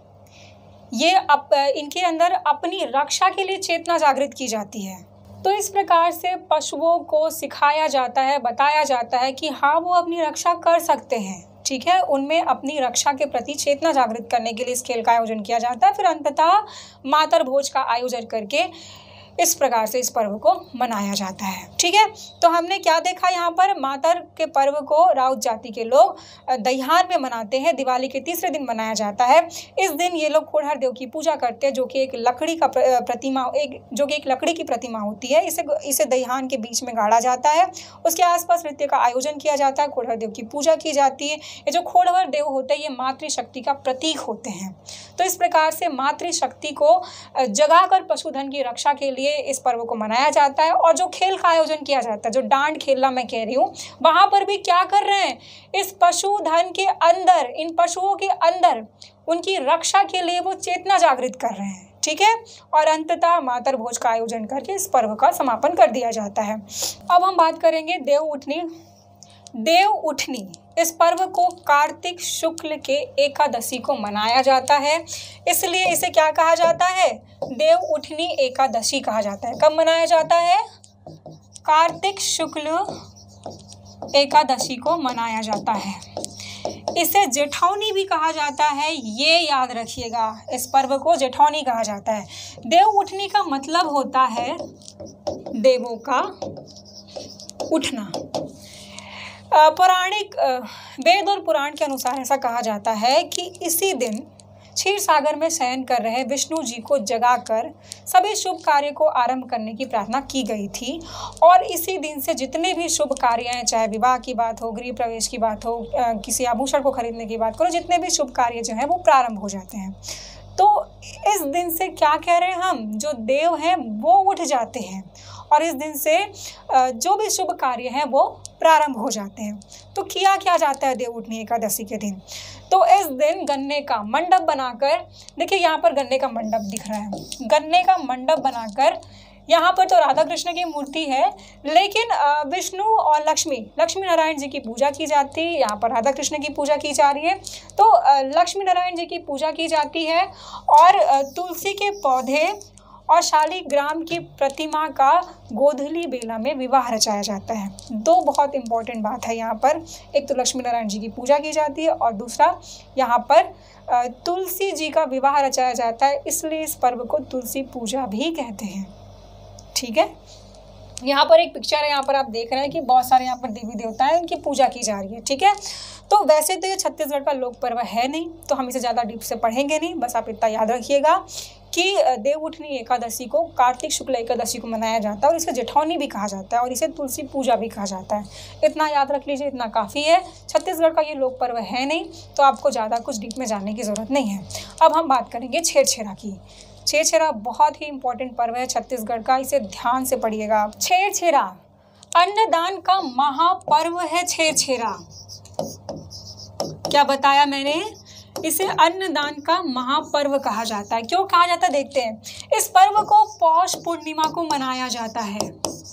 ये इनके अंदर अपनी रक्षा के लिए चेतना जागृत की जाती है। तो इस प्रकार से पशुओं को सिखाया जाता है, बताया जाता है कि हाँ वो अपनी रक्षा कर सकते हैं, ठीक है। उनमें अपनी रक्षा के प्रति चेतना जागृत करने के लिए इस खेल का आयोजन किया जाता है। फिर अंततः मातर भोज का आयोजन करके इस प्रकार से इस पर्व को मनाया जाता है, ठीक है। तो हमने क्या देखा, यहाँ पर मातर के पर्व को राउत जाति के लोग दहिहान में मनाते हैं। दिवाली के तीसरे दिन मनाया जाता है। इस दिन ये लोग खोड़हर देव की पूजा करते हैं, जो कि एक लकड़ी का प्रतिमा, एक लकड़ी की प्रतिमा होती है। इसे दहिहान के बीच में गाड़ा जाता है। उसके आसपास नृत्य का आयोजन किया जाता है, खोड़हर देव की पूजा की जाती है। ये जो खोड़हर देव होते हैं ये मातृशक्ति का प्रतीक होते हैं। तो इस प्रकार से मातृशक्ति को जगाकर पशुधन की रक्षा के लिए इस पर्व को मनाया जाता है। और जो खेल का आयोजन किया जाता है, जो डांड खेलना मैं कह रही हूँ, वहां पर भी क्या कर रहे हैं, इस पशुधन के अंदर, इन पशुओं के अंदर उनकी रक्षा के लिए वो चेतना जागृत कर रहे हैं, ठीक है। और अंततः मातर भोज का आयोजन करके इस पर्व का समापन कर दिया जाता है। अब हम बात करेंगे देव उठनी। इस पर्व को कार्तिक शुक्ल के एकादशी को मनाया जाता है, इसलिए इसे क्या कहा जाता है, देव उठनी एकादशी कहा जाता है। कब मनाया जाता है, कार्तिक शुक्ल एकादशी को मनाया जाता है। इसे जेठौनी भी कहा जाता है, ये याद रखिएगा, इस पर्व को जेठौनी कहा जाता है। देव उठनी का मतलब होता है देवों का उठना। पौराणिक वेद और पुराण के अनुसार ऐसा कहा जाता है कि इसी दिन क्षीर सागर में शयन कर रहे विष्णु जी को जगाकर सभी शुभ कार्य को आरंभ करने की प्रार्थना की गई थी। और इसी दिन से जितने भी शुभ कार्य हैं, चाहे विवाह की बात हो, गृह प्रवेश की बात हो, किसी आभूषण को खरीदने की बात करो, जितने भी शुभ कार्य जो हैं वो प्रारंभ हो जाते हैं। तो इस दिन से क्या कह रहे हैं हम, जो देव हैं वो उठ जाते हैं और इस दिन से जो भी शुभ कार्य हैं वो प्रारंभ हो जाते हैं। तो किया क्या जाता है देवउठनी एकादशी के दिन? तो इस दिन गन्ने का मंडप बनाकर, देखिए यहाँ पर गन्ने का मंडप दिख रहा है, गन्ने का मंडप बनाकर यहाँ पर तो राधा कृष्ण की मूर्ति है, लेकिन विष्णु और लक्ष्मी नारायण जी की पूजा की जाती है। यहाँ पर राधा कृष्ण की पूजा की जा रही है, तो लक्ष्मी नारायण जी की पूजा की जाती है और तुलसी के पौधे और शालिग्राम की प्रतिमा का गोधूली बेला में विवाह रचाया जाता है। दो बहुत इंपॉर्टेंट बात है यहाँ पर, एक तो लक्ष्मी नारायण जी की पूजा की जाती है और दूसरा यहाँ पर तुलसी जी का विवाह रचाया जाता है, इसलिए इस पर्व को तुलसी पूजा भी कहते हैं। ठीक है, यहाँ पर एक पिक्चर है, यहाँ पर आप देख रहे हैं कि बहुत सारे यहाँ पर देवी देवता हैं, इनकी पूजा की जा रही है। ठीक है, तो वैसे तो ये छत्तीसगढ़ का लोक पर्व है नहीं, तो हम इसे ज़्यादा डीप से पढ़ेंगे नहीं, बस आप इतना याद रखिएगा कि देवउठनी एकादशी को कार्तिक शुक्ल एकादशी को मनाया जाता है और इसे जेठौनी भी कहा जाता है और इसे तुलसी पूजा भी कहा जाता है। इतना याद रख लीजिए, इतना काफ़ी है। छत्तीसगढ़ का ये लोक पर्व है नहीं, तो आपको ज़्यादा कुछ डीप में जानने की ज़रूरत नहीं है। अब हम बात करेंगे छेरछेरा की। छेरछेरा बहुत ही इंपॉर्टेंट पर्व है छत्तीसगढ़ का, इसे ध्यान से पढ़िएगा आप। छेरछेरा अन्नदान का महापर्व है। छेरछेरा क्या बताया मैंने? इसे अन्नदान का महापर्व कहा जाता है। क्यों कहा जाता है देखते हैं। इस पर्व को पौष पूर्णिमा को मनाया जाता है।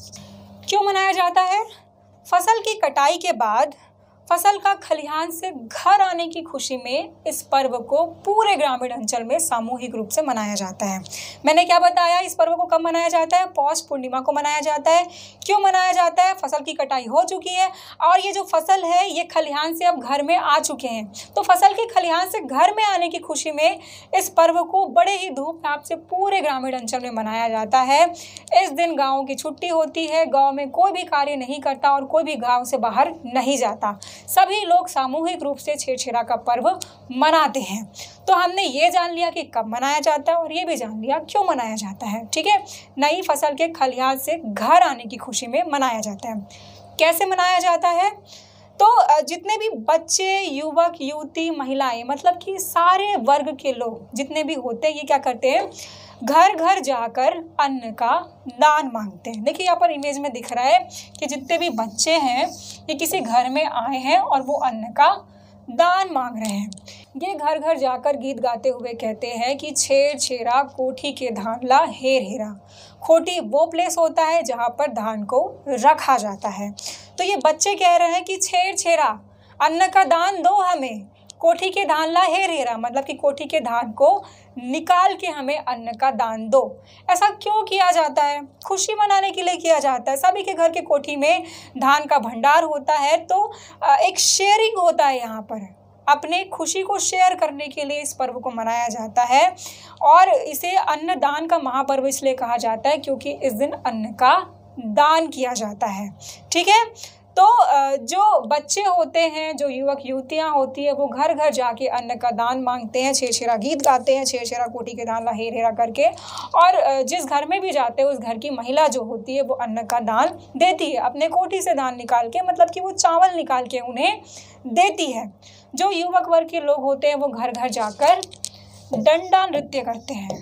क्यों मनाया जाता है? फसल की कटाई के बाद फसल का खलिहान से घर आने की खुशी में इस पर्व को पूरे ग्रामीण अंचल में सामूहिक रूप से मनाया जाता है। मैंने क्या बताया, इस पर्व को कब मनाया जाता है? पौष पूर्णिमा को मनाया जाता है। क्यों मनाया जाता है? फसल की कटाई हो चुकी है और ये जो फसल है ये खलिहान से अब घर में आ चुके हैं, तो फसल के खलिहान से घर में आने की खुशी में इस पर्व को बड़े ही धूमधाम से पूरे ग्रामीण अंचल में मनाया जाता है। इस दिन गाँव की छुट्टी होती है, गाँव में कोई भी कार्य नहीं करता और कोई भी गाँव से बाहर नहीं जाता, सभी लोग सामूहिक रूप से छेरछेरा का पर्व मनाते हैं। तो हमने ये जान लिया कि कब मनाया जाता है और ये भी जान लिया क्यों मनाया जाता है। ठीक है, नई फसल के खलिहान से घर आने की खुशी में मनाया जाता है। कैसे मनाया जाता है? तो जितने भी बच्चे, युवक, युवती, महिलाएं, मतलब कि सारे वर्ग के लोग जितने भी होते हैं, ये क्या करते हैं, घर घर जाकर अन्न का दान मांगते हैं। देखिए यहाँ पर इमेज में दिख रहा है कि जितने भी बच्चे हैं ये किसी घर में आए हैं और वो अन्न का दान मांग रहे हैं। ये घर घर जाकर गीत गाते हुए कहते हैं कि छेर छेरा कोठी के धान ला हेर हेरा। खोटी वो प्लेस होता है जहाँ पर धान को रखा जाता है। तो ये बच्चे कह रहे हैं कि छेर छेरा अन्न का दान दो हमें, कोठी के धान ला हेर हेरा, मतलब कि कोठी के धान को निकाल के हमें अन्न का दान दो। ऐसा क्यों किया जाता है? खुशी मनाने के लिए किया जाता है। सभी के घर के कोठी में धान का भंडार होता है, तो एक शेयरिंग होता है। यहाँ पर अपने खुशी को शेयर करने के लिए इस पर्व को मनाया जाता है और इसे अन्नदान का महापर्व इसलिए कहा जाता है क्योंकि इस दिन अन्न का दान किया जाता है। ठीक है, तो जो बच्चे होते हैं, जो युवक युवतियाँ होती है, वो घर घर जाके अन्न का दान मांगते हैं, छेरछेरा गीत गाते हैं, छेरछेरा कोठी के धान ला हेर हेरा करके, और जिस घर में भी जाते हैं उस घर की महिला जो होती है वो अन्न का दान देती है, अपने कोठी से दान निकाल के, मतलब कि वो चावल निकाल के उन्हें देती है। जो युवक वर्ग के लोग होते हैं वो घर घर जाकर डंडा नृत्य करते हैं।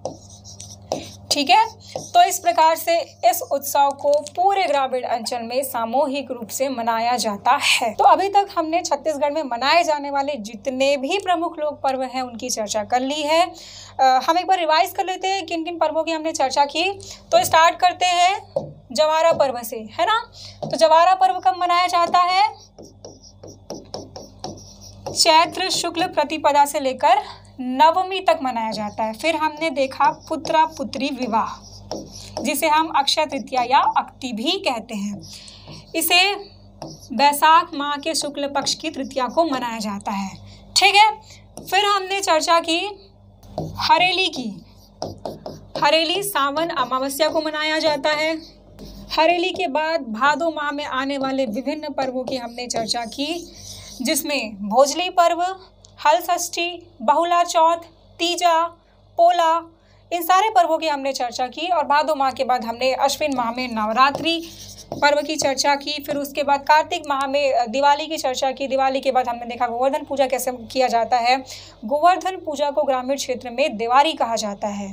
ठीक है, तो इस प्रकार से इस उत्सव को पूरे ग्रामीण अंचल में सामूहिक रूप से मनाया जाता है। तो अभी तक हमने छत्तीसगढ़ में मनाए जाने वाले जितने भी प्रमुख लोक पर्व हैं उनकी चर्चा कर ली है। हम एक बार रिवाइज कर लेते हैं किन किन पर्वों की हमने चर्चा की। तो स्टार्ट करते हैं जवारा पर्व से, है ना। तो जवारा पर्व कब मनाया जाता है? चैत्र शुक्ल प्रतिपदा से लेकर नवमी तक मनाया जाता है। फिर हमने देखा पुत्रा पुत्री विवाह, जिसे हम अक्षय तृतीया या अक्ति भी कहते हैं। इसे बैसाख माह के शुक्ल पक्ष की तृतीया को मनाया जाता है। ठीक है, फिर हमने चर्चा की हरेली की। हरेली सावन अमावस्या को मनाया जाता है। हरेली के बाद भादो माह में आने वाले विभिन्न पर्वों की हमने चर्चा की, जिसमें भोजली पर्व, हल षष्ठी, बहुला चौथ, तीजा, पोला, इन सारे पर्वों की हमने चर्चा की। और भादो माह के बाद हमने अश्विन माह में नवरात्रि पर्व की चर्चा की। फिर उसके बाद कार्तिक माह में दिवाली की चर्चा की। दिवाली के बाद हमने देखा गोवर्धन पूजा कैसे किया जाता है। गोवर्धन पूजा को ग्रामीण क्षेत्र में दिवाली कहा जाता है।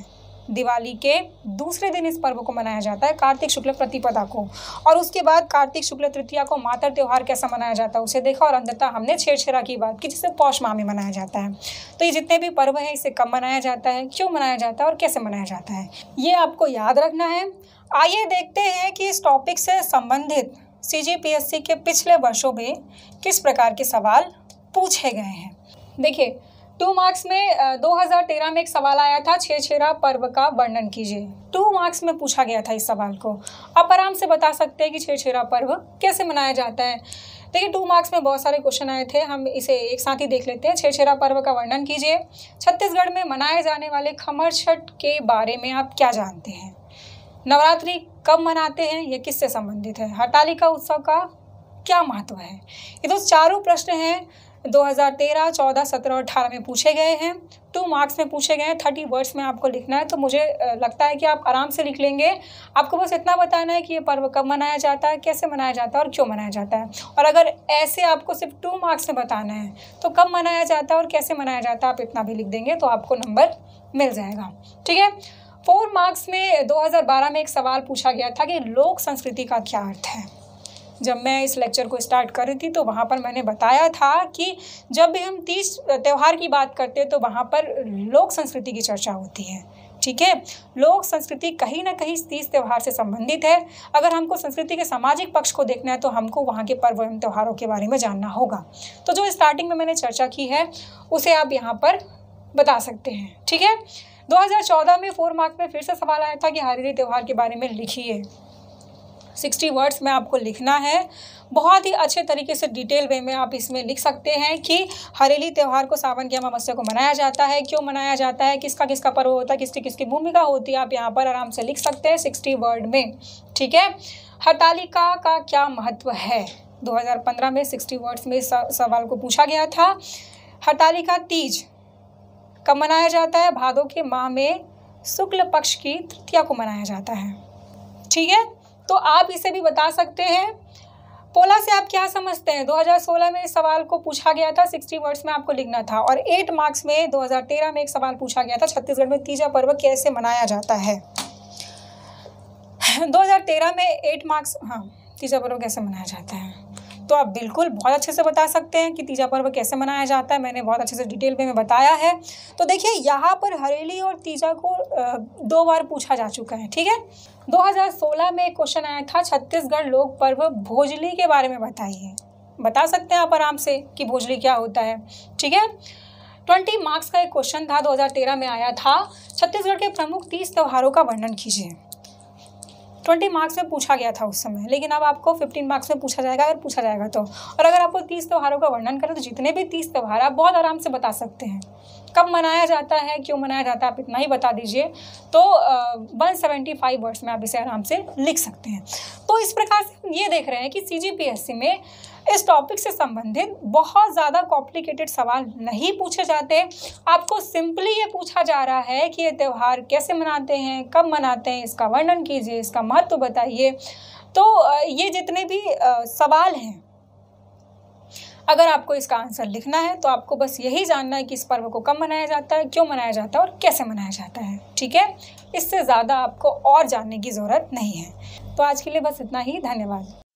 दिवाली के दूसरे दिन इस पर्व को मनाया जाता है, कार्तिक शुक्ल प्रतिपदा को। और उसके बाद कार्तिक शुक्ल तृतीया को मातर त्यौहार कैसा मनाया जाता है उसे देखा, और अंततः हमने छेरछेरा की बात की जिसे पौष माह में मनाया जाता है। तो ये जितने भी पर्व हैं इसे कब मनाया जाता है, क्यों मनाया जाता है और कैसे मनाया जाता है, ये आपको याद रखना है। आइए देखते हैं कि इस टॉपिक से संबंधित CGPSC के पिछले वर्षों में किस प्रकार के सवाल पूछे गए हैं। देखिए 2 मार्क्स में 2013 में एक सवाल आया था, छेरछेरा पर्व का वर्णन कीजिए। 2 मार्क्स में पूछा गया था इस सवाल को। आप आराम से बता सकते हैं कि छेरछेरा पर्व कैसे मनाया जाता है। देखिए 2 मार्क्स में बहुत सारे क्वेश्चन आए थे, हम इसे एक साथ ही देख लेते हैं। छेरछेरा पर्व का वर्णन कीजिए। छत्तीसगढ़ में मनाए जाने वाले खमर छठ के बारे में आप क्या जानते हैं? नवरात्रि कब मनाते हैं, ये किससे संबंधित है? हरतालिका उत्सव का क्या महत्व है? ये तो चारों प्रश्न हैं 2013, 14, 17 और 18 में पूछे गए हैं। 2 मार्क्स में पूछे गए हैं। 30 वर्ड्स में आपको लिखना है, तो मुझे लगता है कि आप आराम से लिख लेंगे। आपको बस इतना बताना है कि ये पर्व कब मनाया जाता है, कैसे मनाया जाता है और क्यों मनाया जाता है। और अगर ऐसे आपको सिर्फ 2 मार्क्स में बताना है तो कब मनाया जाता है और कैसे मनाया जाता है आप इतना भी लिख देंगे तो आपको नंबर मिल जाएगा। ठीक है। 4 मार्क्स में 2012 में एक सवाल पूछा गया था कि लोक संस्कृति का क्या अर्थ है। जब मैं इस लेक्चर को स्टार्ट कर रही थी तो वहाँ पर मैंने बताया था कि जब भी हम तीज त्यौहार की बात करते हैं तो वहाँ पर लोक संस्कृति की चर्चा होती है। ठीक है। लोक संस्कृति कहीं ना कहीं तीज त्यौहार से संबंधित है। अगर हमको संस्कृति के सामाजिक पक्ष को देखना है तो हमको वहाँ के पर्व एवं त्योहारों के बारे में जानना होगा। तो जो स्टार्टिंग में मैंने चर्चा की है उसे आप यहाँ पर बता सकते हैं। ठीक है। 2014 में 4 मार्क्स में फिर से सवाल आया था कि हरेली त्यौहार के बारे में लिखिए। 60 वर्ड्स में आपको लिखना है। बहुत ही अच्छे तरीके से डिटेल वे में आप इसमें लिख सकते हैं कि हरेली त्यौहार को सावन की अमावस्या को मनाया जाता है, क्यों मनाया जाता है, किसका किसका पर्व होता है, किसकी किसकी भूमिका होती है। आप यहाँ पर आराम से लिख सकते हैं 60 वर्ड में। ठीक है। हरतालिका का क्या महत्व है? 2015 में 60 वर्ड्स में सवाल को पूछा गया था। हरतालिका तीज कब मनाया जाता है? भादों के माह में शुक्ल पक्ष की तृतीया को मनाया जाता है। ठीक है। तो आप इसे भी बता सकते हैं। पोला से आप क्या समझते हैं? 2016 में इस सवाल को पूछा गया था, 60 वर्ड्स में आपको लिखना था। और 8 मार्क्स में 2013 में एक सवाल पूछा गया था, छत्तीसगढ़ में तीजा पर्व कैसे मनाया जाता है। 2013 में 8 मार्क्स, हाँ, तीजा पर्व कैसे मनाया जाता है, तो आप बिल्कुल बहुत अच्छे से बता सकते हैं कि तीजा पर्व कैसे मनाया जाता है। मैंने बहुत अच्छे से डिटेल में बताया है। तो देखिए यहाँ पर हरेली और तीजा को 2 बार पूछा जा चुका है। ठीक है। 2016 में एक क्वेश्चन आया था, छत्तीसगढ़ लोक पर्व भोजली के बारे में बताइए। बता सकते हैं आप आराम से कि भोजली क्या होता है। ठीक है। 20 मार्क्स का एक क्वेश्चन था, 2013 में आया था, छत्तीसगढ़ के प्रमुख तीज त्योहारों का वर्णन कीजिए। 20 मार्क्स में पूछा गया था उस समय, लेकिन अब आपको 15 मार्क्स में पूछा जाएगा अगर पूछा जाएगा तो। और अगर आपको 30 त्योहारों का वर्णन करें तो जितने भी 30 त्योहार आप बहुत आराम से बता सकते हैं। कब मनाया जाता है, क्यों मनाया जाता है, आप इतना ही बता दीजिए तो 175 वर्ड्स में आप इसे आराम से लिख सकते हैं। तो इस प्रकार से हम ये देख रहे हैं कि CGPSC में इस टॉपिक से संबंधित बहुत ज़्यादा कॉम्प्लिकेटेड सवाल नहीं पूछे जाते। आपको सिंपली ये पूछा जा रहा है कि ये त्यौहार कैसे मनाते हैं, कब मनाते हैं, इसका वर्णन कीजिए, इसका महत्व बताइए। तो ये जितने भी सवाल हैं, अगर आपको इसका आंसर लिखना है तो आपको बस यही जानना है कि इस पर्व को कब मनाया जाता है, क्यों मनाया जाता है और कैसे मनाया जाता है। ठीक है। इससे ज़्यादा आपको और जानने की ज़रूरत नहीं है। तो आज के लिए बस इतना ही। धन्यवाद।